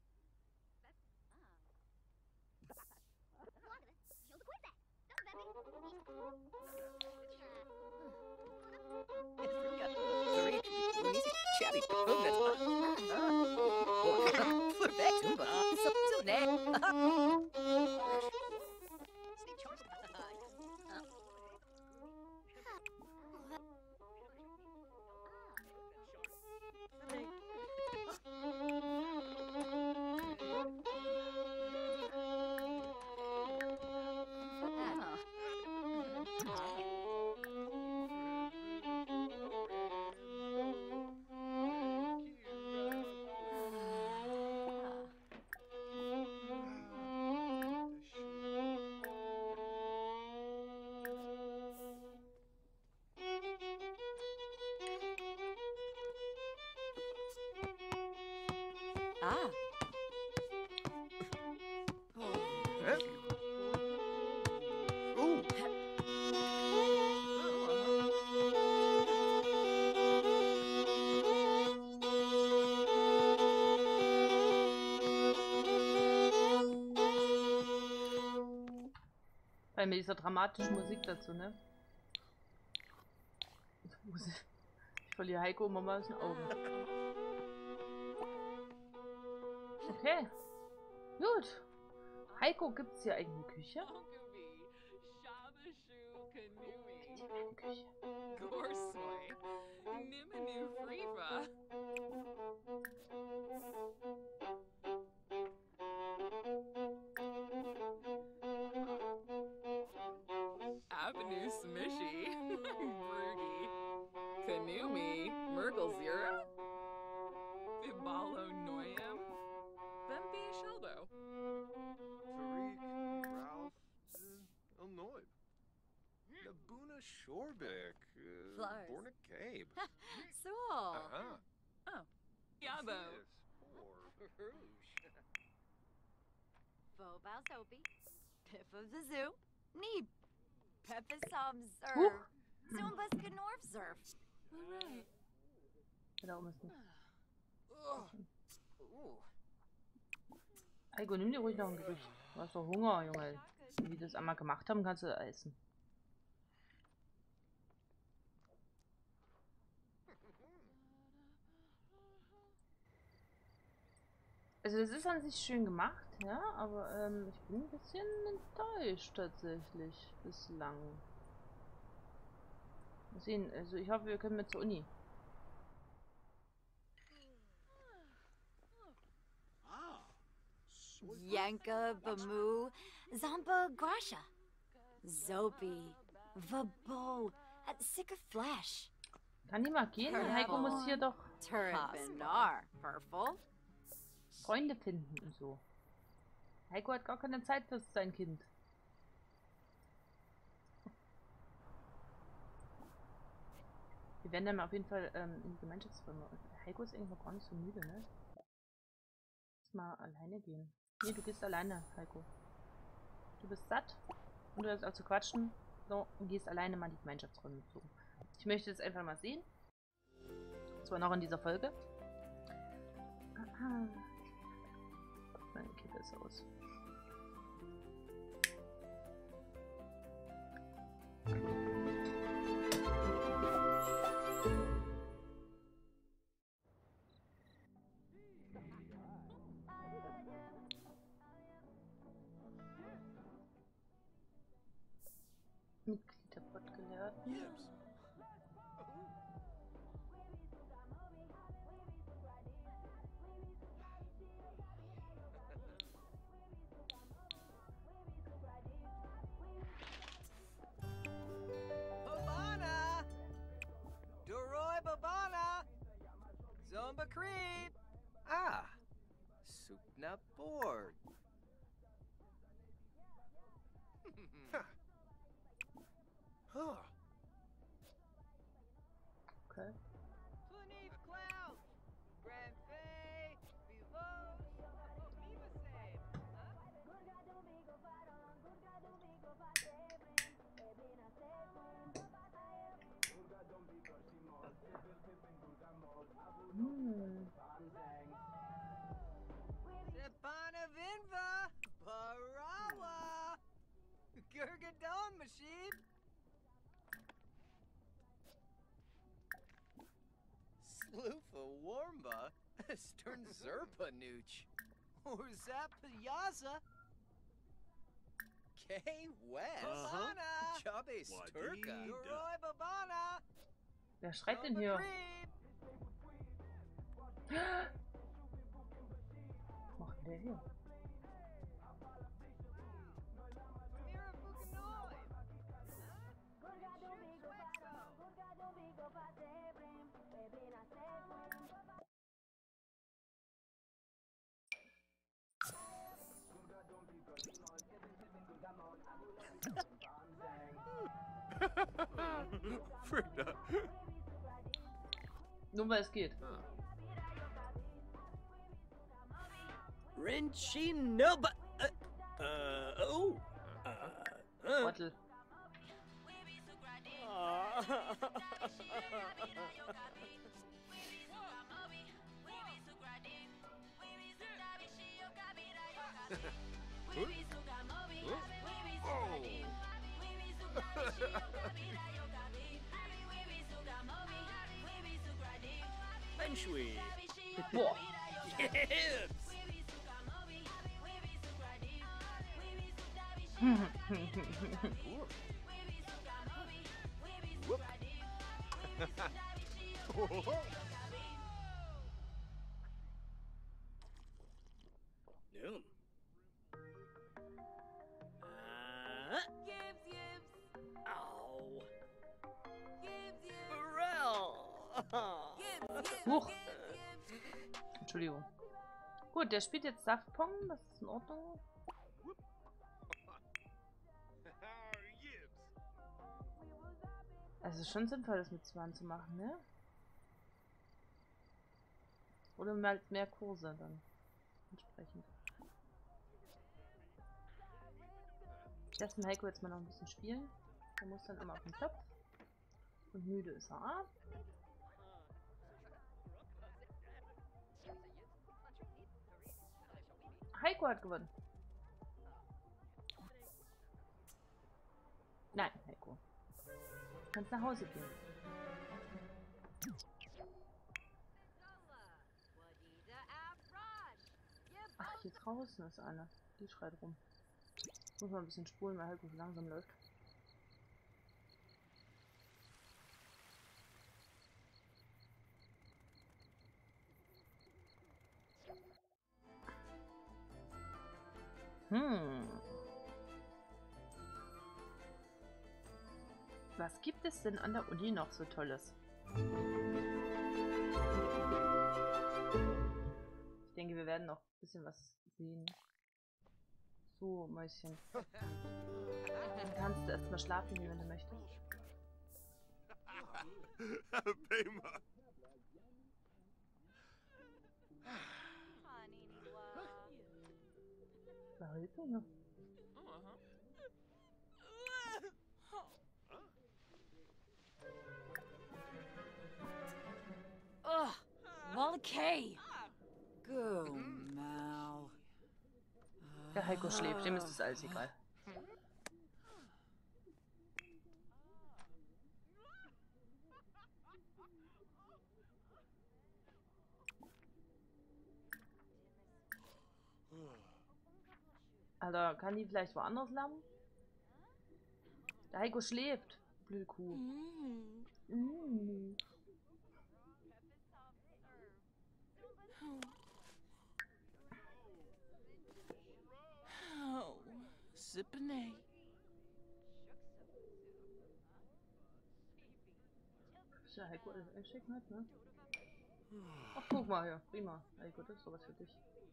Ah. Ooh. Weil mir dieser dramatischen Musik dazu, ne? Ich verliere Heiko immer mal aus den Augen. Okay. Gut. Heiko, gibt's hier eigentlich eine Küche? Gibt's hier eine Küche? Gorsway. Nimanu Friva. Avenue Smishy. Broogie. Kanumi. Murgle Zero. Bibalo Noyam. Bembi Sheldo. Tariq, Ralph, uh, Illinois. Nabuna Shorbik, uh, Flowers. Borna Cabe. So. Uh-huh. Oh. Yabo. Bobal Soapy. Piff of the Zoo. Nee. Peppa Som Huch. Surf. Zumbas Knorf Surf. Hooray. Da oben ist nichts. Ooh. Heiko, nimm dir ruhig noch ein Gericht. Du hast doch Hunger, Junge. Wie die das einmal gemacht haben, kannst du essen. Also das ist an sich schön gemacht, ja, aber ähm, ich bin ein bisschen enttäuscht tatsächlich bislang. Mal sehen, also ich hoffe, wir können mit zur Uni. Ah. Soy Yanka, Bamu, Zamba, Grasha, Zopi, Vabo, at Sick of Flash, Kann die mal gehen? Heiko muss hier doch Turret Benar, Purple, Freunde finden und so. Heiko hat gar keine Zeit für sein Kind. Wir werden dann auf jeden Fall ähm, in die Gemeinschaftsräume. Heiko ist irgendwie noch gar nicht so müde, ne? Lass mal alleine gehen. Nee, du gehst alleine, Heiko. Du bist satt und du hast auch zu quatschen. So, und gehst alleine mal in die Gemeinschaftsräume zu. Ich möchte jetzt einfach mal sehen. Das war noch in dieser Folge. Aha. Meine Kippe ist aus. Mitglied der Pottgelehrten. Gibbs. Babana! Doroy Babana! Zomba Creep! Ah! Supna Board! Huh. Okay. Punif Cloud! Grand Fay! Below! Miva Same! Hm. Sepana Vinva! Barawa! Gurgadon Mashib! Sloofa Warmba! Stern Zerpa Nooch! Orzapa Yaza! K West! Uh-huh. Babana! Chabe Sturka! Wadida. Doroy Babana! Wer schreit denn hier? Was macht denn der hier? Frida. Nur weil es geht. Ah. Rinchi Nuba. Uh, uh, oh. Uh, uh. Bottle. Feng Shui. Boah. Gibbs. Noom. Uh, Gibbs, Gibbs, ow. Gibbs, Gibbs, Burrell. Gibbs, Gibbs, Huch. Gibbs. Entschuldigung. Gut, der spielt jetzt Saftpong, das ist in Ordnung. Also es ist schon sinnvoll, das mit zwei zu machen, ne? Oder mehr, mehr Kurse dann. Entsprechend. Ich lasse den Heiko jetzt mal noch ein bisschen spielen. Er muss dann immer auf den Topf. Und müde ist er. Heiko hat gewonnen. Nein, Heiko. Du kannst nach Hause gehen. Ach, hier draußen ist eine. Die schreit rum. Muss mal ein bisschen spulen, weil Heiko so langsam läuft. Hm. Was gibt es denn an der Uni noch so Tolles? Ich denke, wir werden noch ein bisschen was sehen. So, Mäuschen. Dann kannst du erstmal schlafen gehen, wenn du möchtest. Bema. Was ist denn noch? Ugh, Volcay. Go, Mal. Der Heiko schläft, dem ist das alles egal. Alter, kann die vielleicht woanders lernen? Der Heiko schläft. Blöde Kuh. Mm. Oh, Sippenay. Ist der Heiko alles einschicken hat, ne? Ach, guck mal hier. Prima. Heiko, das ist sowas für dich.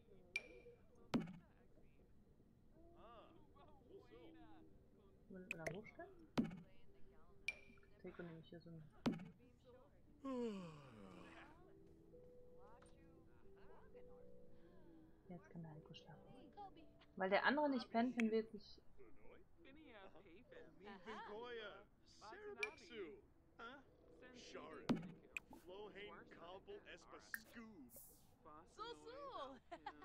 Wollen wir da hochstellen? Heiko nämlich hier so ein... Jetzt kann der Heiko schlafen. Weil der andere nicht pennt, wenn wir jetzt nicht... Pinkoya. Cerebixu. Huh? Sharon. Flohain Kabul Espascoob. So,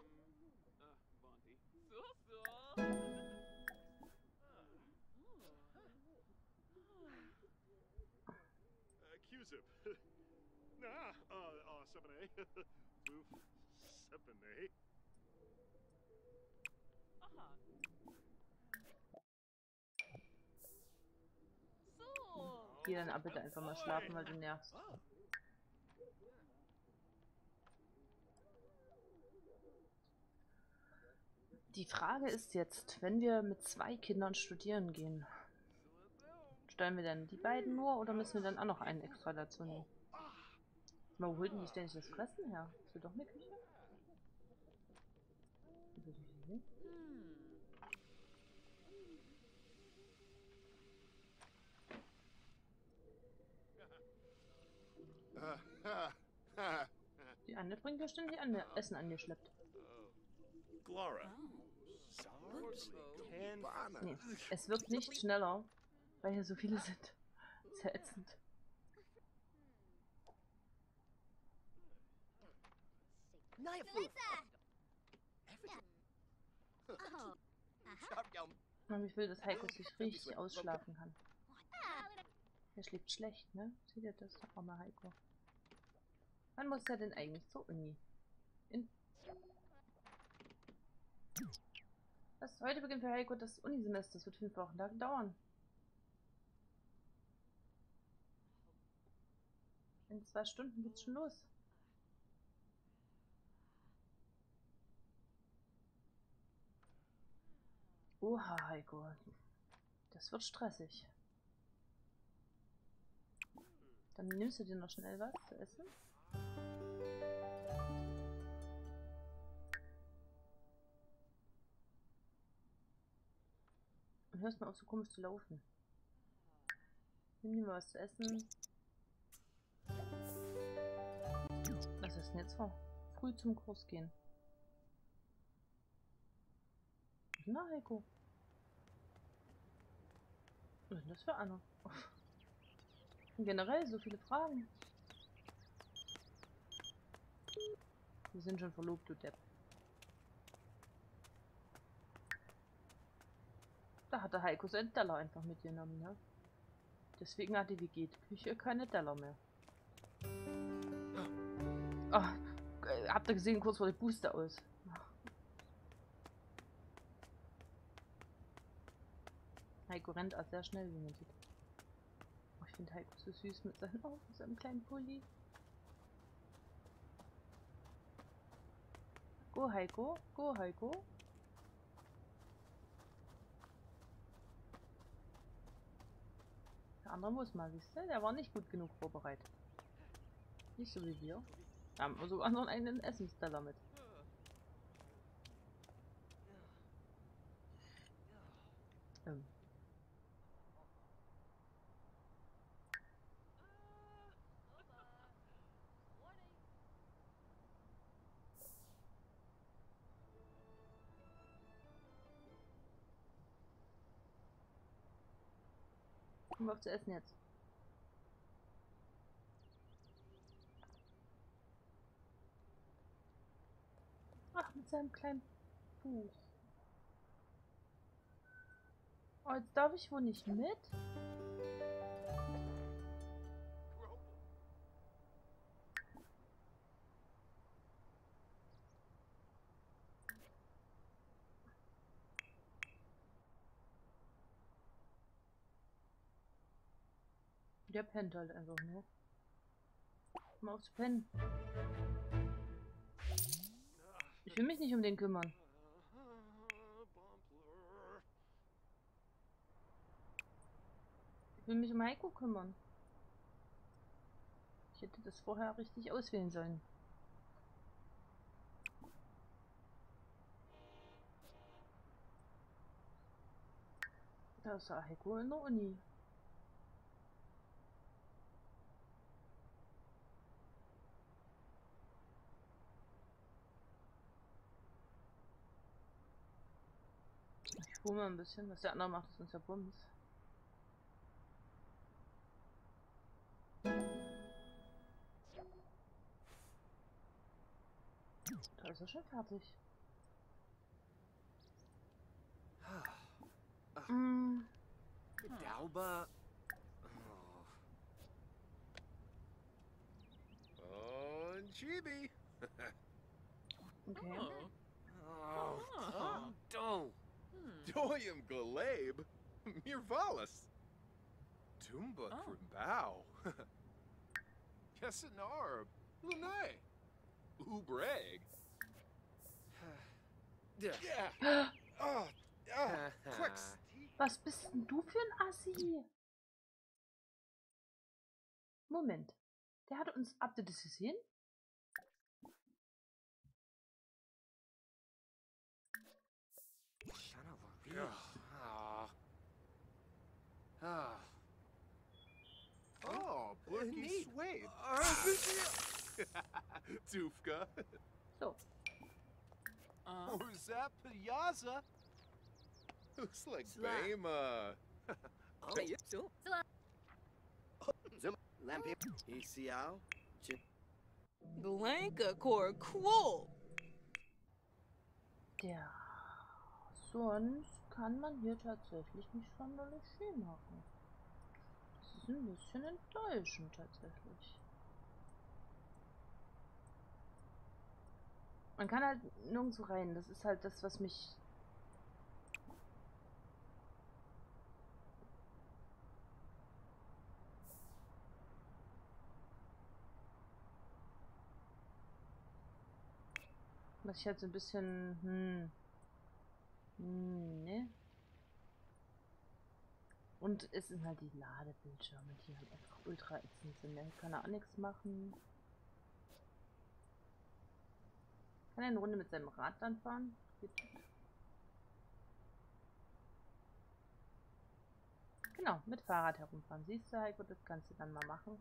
Uh, Q-zip. Nah. Uh, uh, seven A. Oof. seven A. Geh dann ab bitte einfach mal schlafen, weil du nervst. Die Frage ist jetzt, wenn wir mit zwei Kindern studieren gehen, stellen wir dann die beiden nur oder müssen wir dann auch noch einen extra dazu nehmen? Wo holt denn die ständig das Fressen her? Ist das doch eine Küche? Die Anne bringt ja ständig an Essen angeschleppt. Glara. Nee, es wird nicht schneller, weil hier so viele sind. Sehr ätzend. Und ich will, dass Heiko sich richtig ausschlafen kann. Er schläft schlecht, ne? Seht ihr das? Armer Heiko. Wann muss er denn eigentlich zur Uni? In Was? Heute beginnt für Heiko das Unisemester. Das wird fünf Wochentage dauern. In zwei Stunden geht's schon los. Oha, Heiko. Das wird stressig. Dann nimmst du dir noch schnell was zu essen. Und hörst mal auf, so komisch zu laufen. Nimm dir mal was zu essen. Was ist denn jetzt vor? Früh zum Kurs gehen. Na, Heiko. Was ist denn das für einer? Und generell so viele Fragen. Wir sind schon verlobt, du Depp. Da hat der Heiko seinen Teller einfach mitgenommen, ne? Deswegen hat die W G-Küche keine Teller mehr. Oh, habt ihr gesehen, kurz vor der Booster aus. Heiko rennt auch sehr schnell, wie man sieht. Oh, ich finde Heiko so süß mit seinem, oh, mit seinem kleinen Pulli. Go Heiko, go Heiko. Der andere muss mal, siehst du? Der war nicht gut genug vorbereitet. Nicht so wie wir. Da haben wir sogar noch einen Essensteller mit. Ähm. Kommen wir auf zu essen jetzt. Ach, mit seinem kleinen Buch. Oh, jetzt darf ich wohl nicht mit? Der pennt halt einfach nur. Mal aufs Pennen. Ich will mich nicht um den kümmern. Ich will mich um Heiko kümmern. Ich hätte das vorher richtig auswählen sollen. Da ist der Heiko in der Uni. Ich spule mal ein bisschen, was der andere macht, ist uns ja Bums. Da ist er schon fertig. Mm. Dauber. Oh, and Chibi. Okay. Oh, oh, don't. Doyum Galeb. Mirvalis. Tumba Oh. Krimbao. Kesinarb. Lunay. Ubreg. Yeah. Oh, oh, quick. Was bist denn du für ein Assi? Moment. Der hat uns... Habt ihr das gesehen? Ah. Ah. Oh, Blurky neat. Swade. Tufka. So. Uh, Who's that Piazza? Who's like Sla. Bama? Oh, you too. Zim, Lampi, E C L, Blanca core cool. Der... Sonst kann man hier tatsächlich nicht sonderlich viel machen. Das ist ein bisschen enttäuschend tatsächlich. Man kann halt nirgendwo rein. Das ist halt das, was mich... Was ich halt so ein bisschen... Hm... Hm, ne? Und es sind halt die Ladebildschirme, die halt einfach ultra ätzend sind. Da kann er auch nichts machen. Kann er eine Runde mit seinem Rad dann fahren? Geht das? Genau, mit Fahrrad herumfahren. Siehst du, Heiko, das kannst du dann mal machen.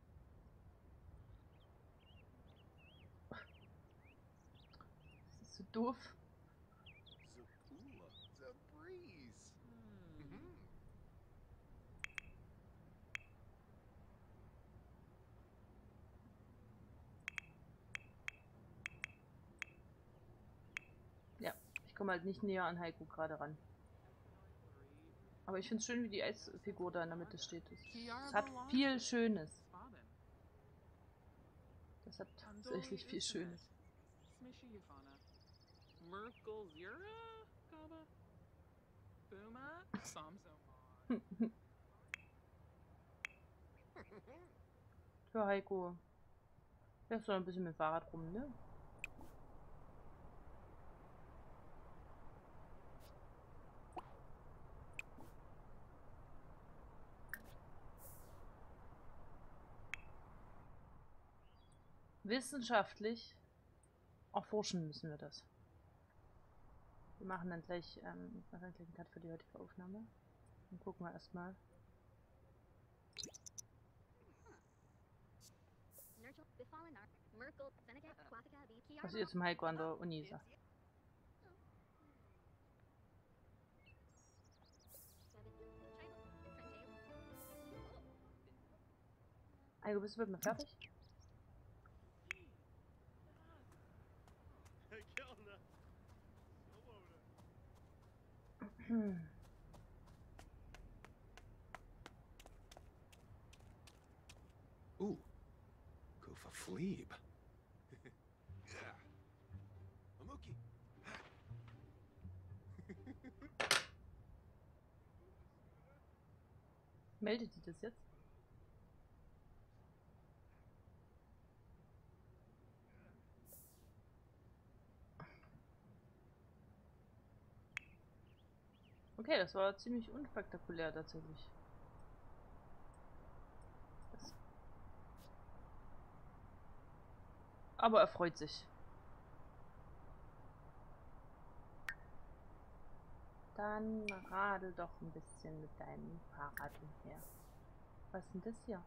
Das ist so doof. Zakula. The breeze. Mhm. Ja, ich komme halt nicht näher an Heiko gerade ran. Aber ich finde es schön, wie die Eisfigur da in der Mitte steht. Es hat viel Schönes. Das hat tatsächlich viel Schönes. Ja, Heiko. Fährst du noch ein bisschen mit dem Fahrrad rum, ne? Wissenschaftlich erforschen müssen wir das. Wir machen dann gleich, ähm, ich mache dann gleich einen Cut für die heutige Aufnahme. Dann gucken wir erstmal. Was ihr zum Heiko an der Uni sagt. Heiko, bist du mit mir fertig? Hm. Ooh. Go for Fleeb. Yeah. Mamuki. Meldet die das jetzt? Okay, das war ziemlich unspektakulär tatsächlich. Das. Aber er freut sich. Dann radel doch ein bisschen mit deinem Fahrrad umher. Was ist denn das hier?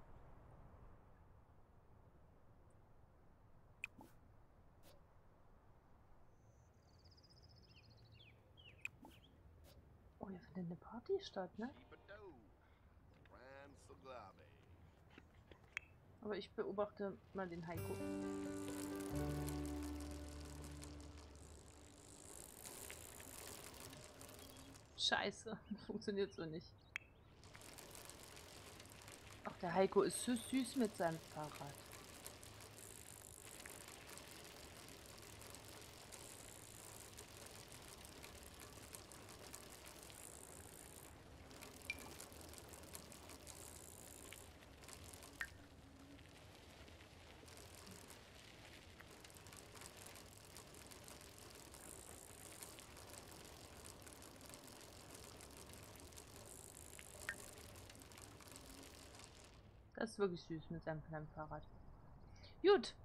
Oh, hier findet eine Party statt, ne? Aber ich beobachte mal den Heiko. Scheiße, funktioniert so nicht. Ach, der Heiko ist so süß mit seinem Fahrrad. Das ist wirklich süß mit seinem kleinen Fahrrad. Gut.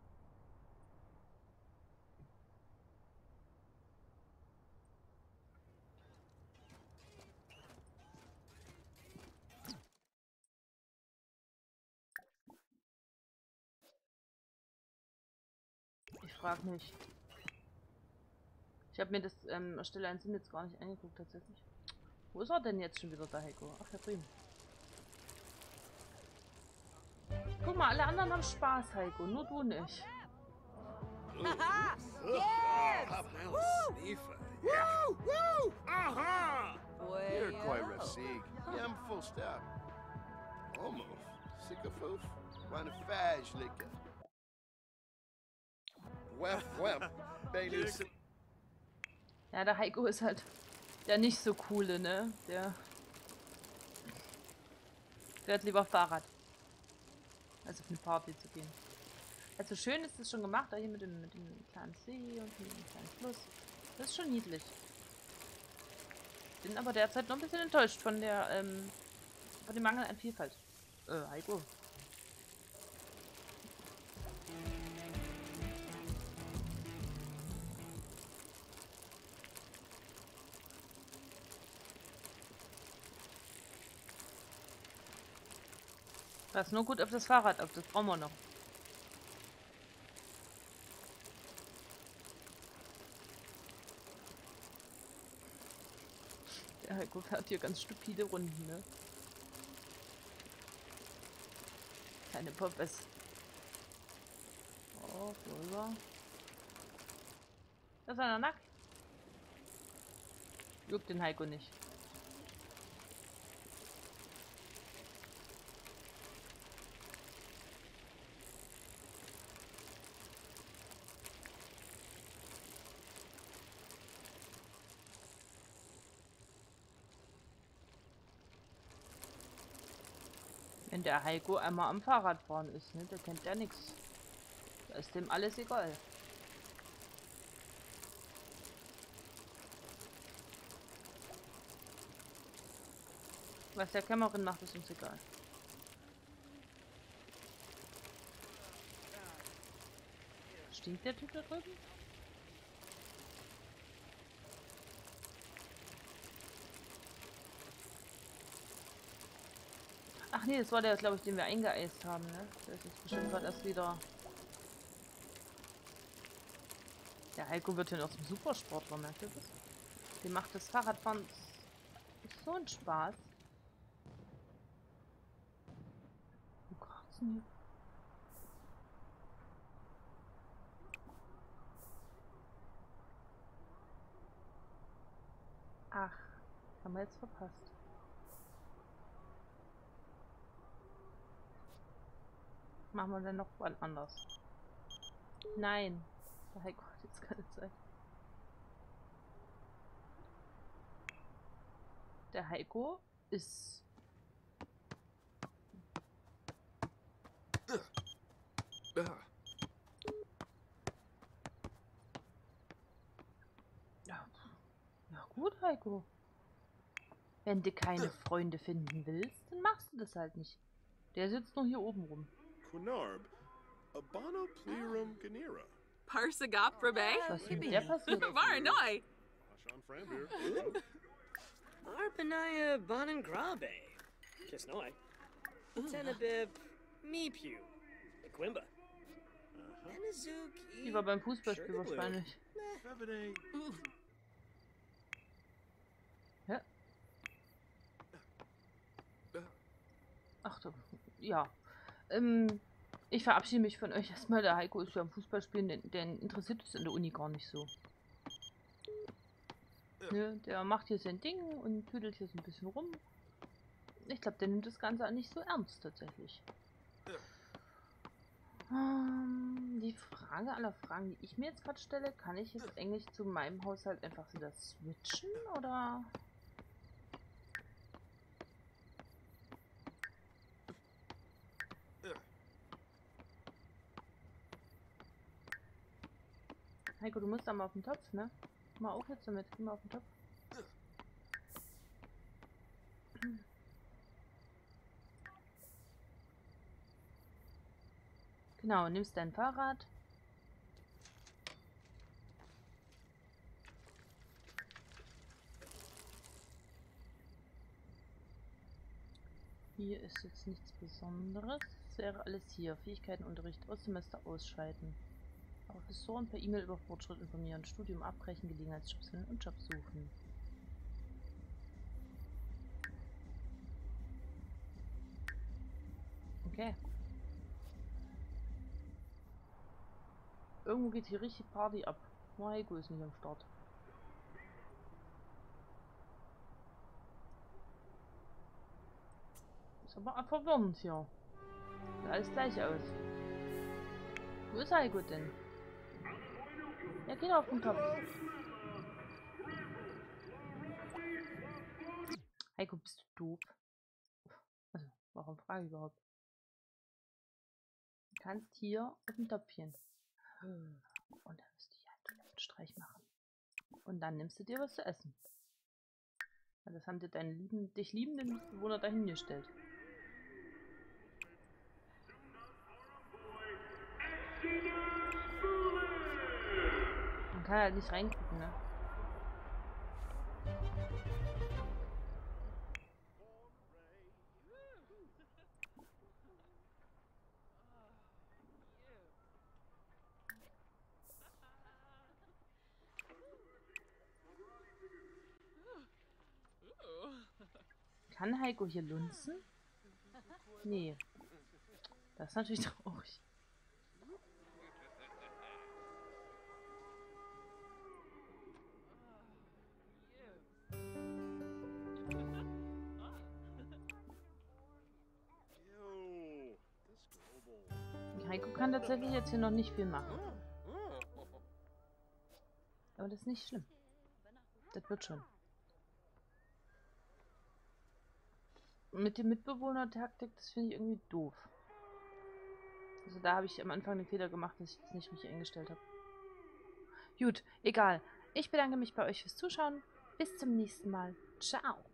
Ich frage mich. Ich habe mir das ähm, Stelle ein Sinn jetzt gar nicht angeguckt tatsächlich. Wo ist er denn jetzt schon wieder, der Heiko? Ach, da drüben. Guck mal, alle anderen haben Spaß, Heiko, nur du nicht. Haha! Woo! Woo! Aha! You're quite Well. Rafsig. Yeah, I'm full stop. Almost. Sycophoof. Run a fage liquor. Wef, wef. Bailey. Ja, der Heiko ist halt der nicht so coole, ne? Der fährt lieber Fahrrad, als auf eine Party zu gehen. Also schön ist es schon gemacht, da hier mit dem, mit dem kleinen See und mit dem kleinen Fluss. Das ist schon niedlich. Bin aber derzeit noch ein bisschen enttäuscht von der, ähm, von dem Mangel an Vielfalt. Äh, Heiko. Pass nur gut auf das Fahrrad auf, das brauchen wir noch. Der Heiko fährt hier ganz stupide Runden, ne? Keine Poppes. Oh, rüber. Da ist einer nackt. Juckt den Heiko nicht. Wenn der Heiko einmal am Fahrrad fahren ist, ne? Der kennt ja nichts. Da ist dem alles egal. Was der Kämmerin macht, ist uns egal. Stinkt der Typ da drüben? Ach nee, das war der, glaube ich, den wir eingeeist haben, ne? Der ist jetzt bestimmt gerade erst wieder. Der Heiko wird ja noch zum Supersportler, merkt ihr das? Dem macht das Fahrradfahren so einen Spaß. Wo kracht's denn hier? Ach, haben wir jetzt verpasst. Machen wir dann noch wann anders. Nein, der Heiko hat jetzt keine Zeit. Der Heiko ist... Ja, ja gut, Heiko. Wenn du keine Freunde finden willst, dann machst du das halt nicht. Der sitzt nur hier oben rum. Quinarb, Abano Plerum Ganira. Parsagopra Bay? Was ist mit der passiert? Varanoi! Ashan Frambir. Arpanaya Bonangrabe. Kisnoi. Tenabib Meepew. Equimba. Anazuki. Die war beim Fußballspiel wahrscheinlich. Fevide. Ja. Ach du, ja. Ähm, ich verabschiede mich von euch erstmal. Der Heiko ist ja am Fußballspielen, den, den interessiert es in der Uni gar nicht so. Ne, der macht hier sein Ding und tüdelt hier so ein bisschen rum. Ich glaube, der nimmt das Ganze auch nicht so ernst tatsächlich. Ähm, die Frage aller Fragen, die ich mir jetzt gerade stelle, kann ich jetzt eigentlich zu meinem Haushalt einfach wieder switchen oder? Heiko, du musst da mal auf den Topf, ne? Mal auf jetzt damit, geh mal auf den Topf. Genau, nimmst dein Fahrrad. Hier ist jetzt nichts Besonderes. Das wäre alles hier. Fähigkeiten, Unterricht, Aussemester ausschalten. Professoren per E-Mail über Fortschritt informieren, Studium abbrechen, Gelegenheitsjobs finden und Jobs suchen. Okay. Irgendwo geht hier richtig Party ab. Nur Heiko ist nicht am Start. Ist aber verwirrend hier. Sieht alles gleich aus. Wo ist Heiko denn? Ja, geht auf den Topf. Heiko, bist du doof? Also, warum frage ich überhaupt? Du kannst hier auf dem Töpfchen. Und dann müsste ich halt einen Streich machen. Und dann nimmst du dir was zu essen. Weil das haben dir deine lieben, dich liebenden Bewohner dahingestellt. Man kann halt nicht reingucken, ne? Kann Heiko hier lunzen? Nee. Das ist natürlich traurig. Heiko kann tatsächlich jetzt hier noch nicht viel machen. Aber das ist nicht schlimm. Das wird schon. mit dem Mitbewohner-Taktik, das finde ich irgendwie doof. Also da habe ich am Anfang den Fehler gemacht, dass ich das nicht richtig eingestellt habe. Gut, egal. Ich bedanke mich bei euch fürs Zuschauen. Bis zum nächsten Mal. Ciao.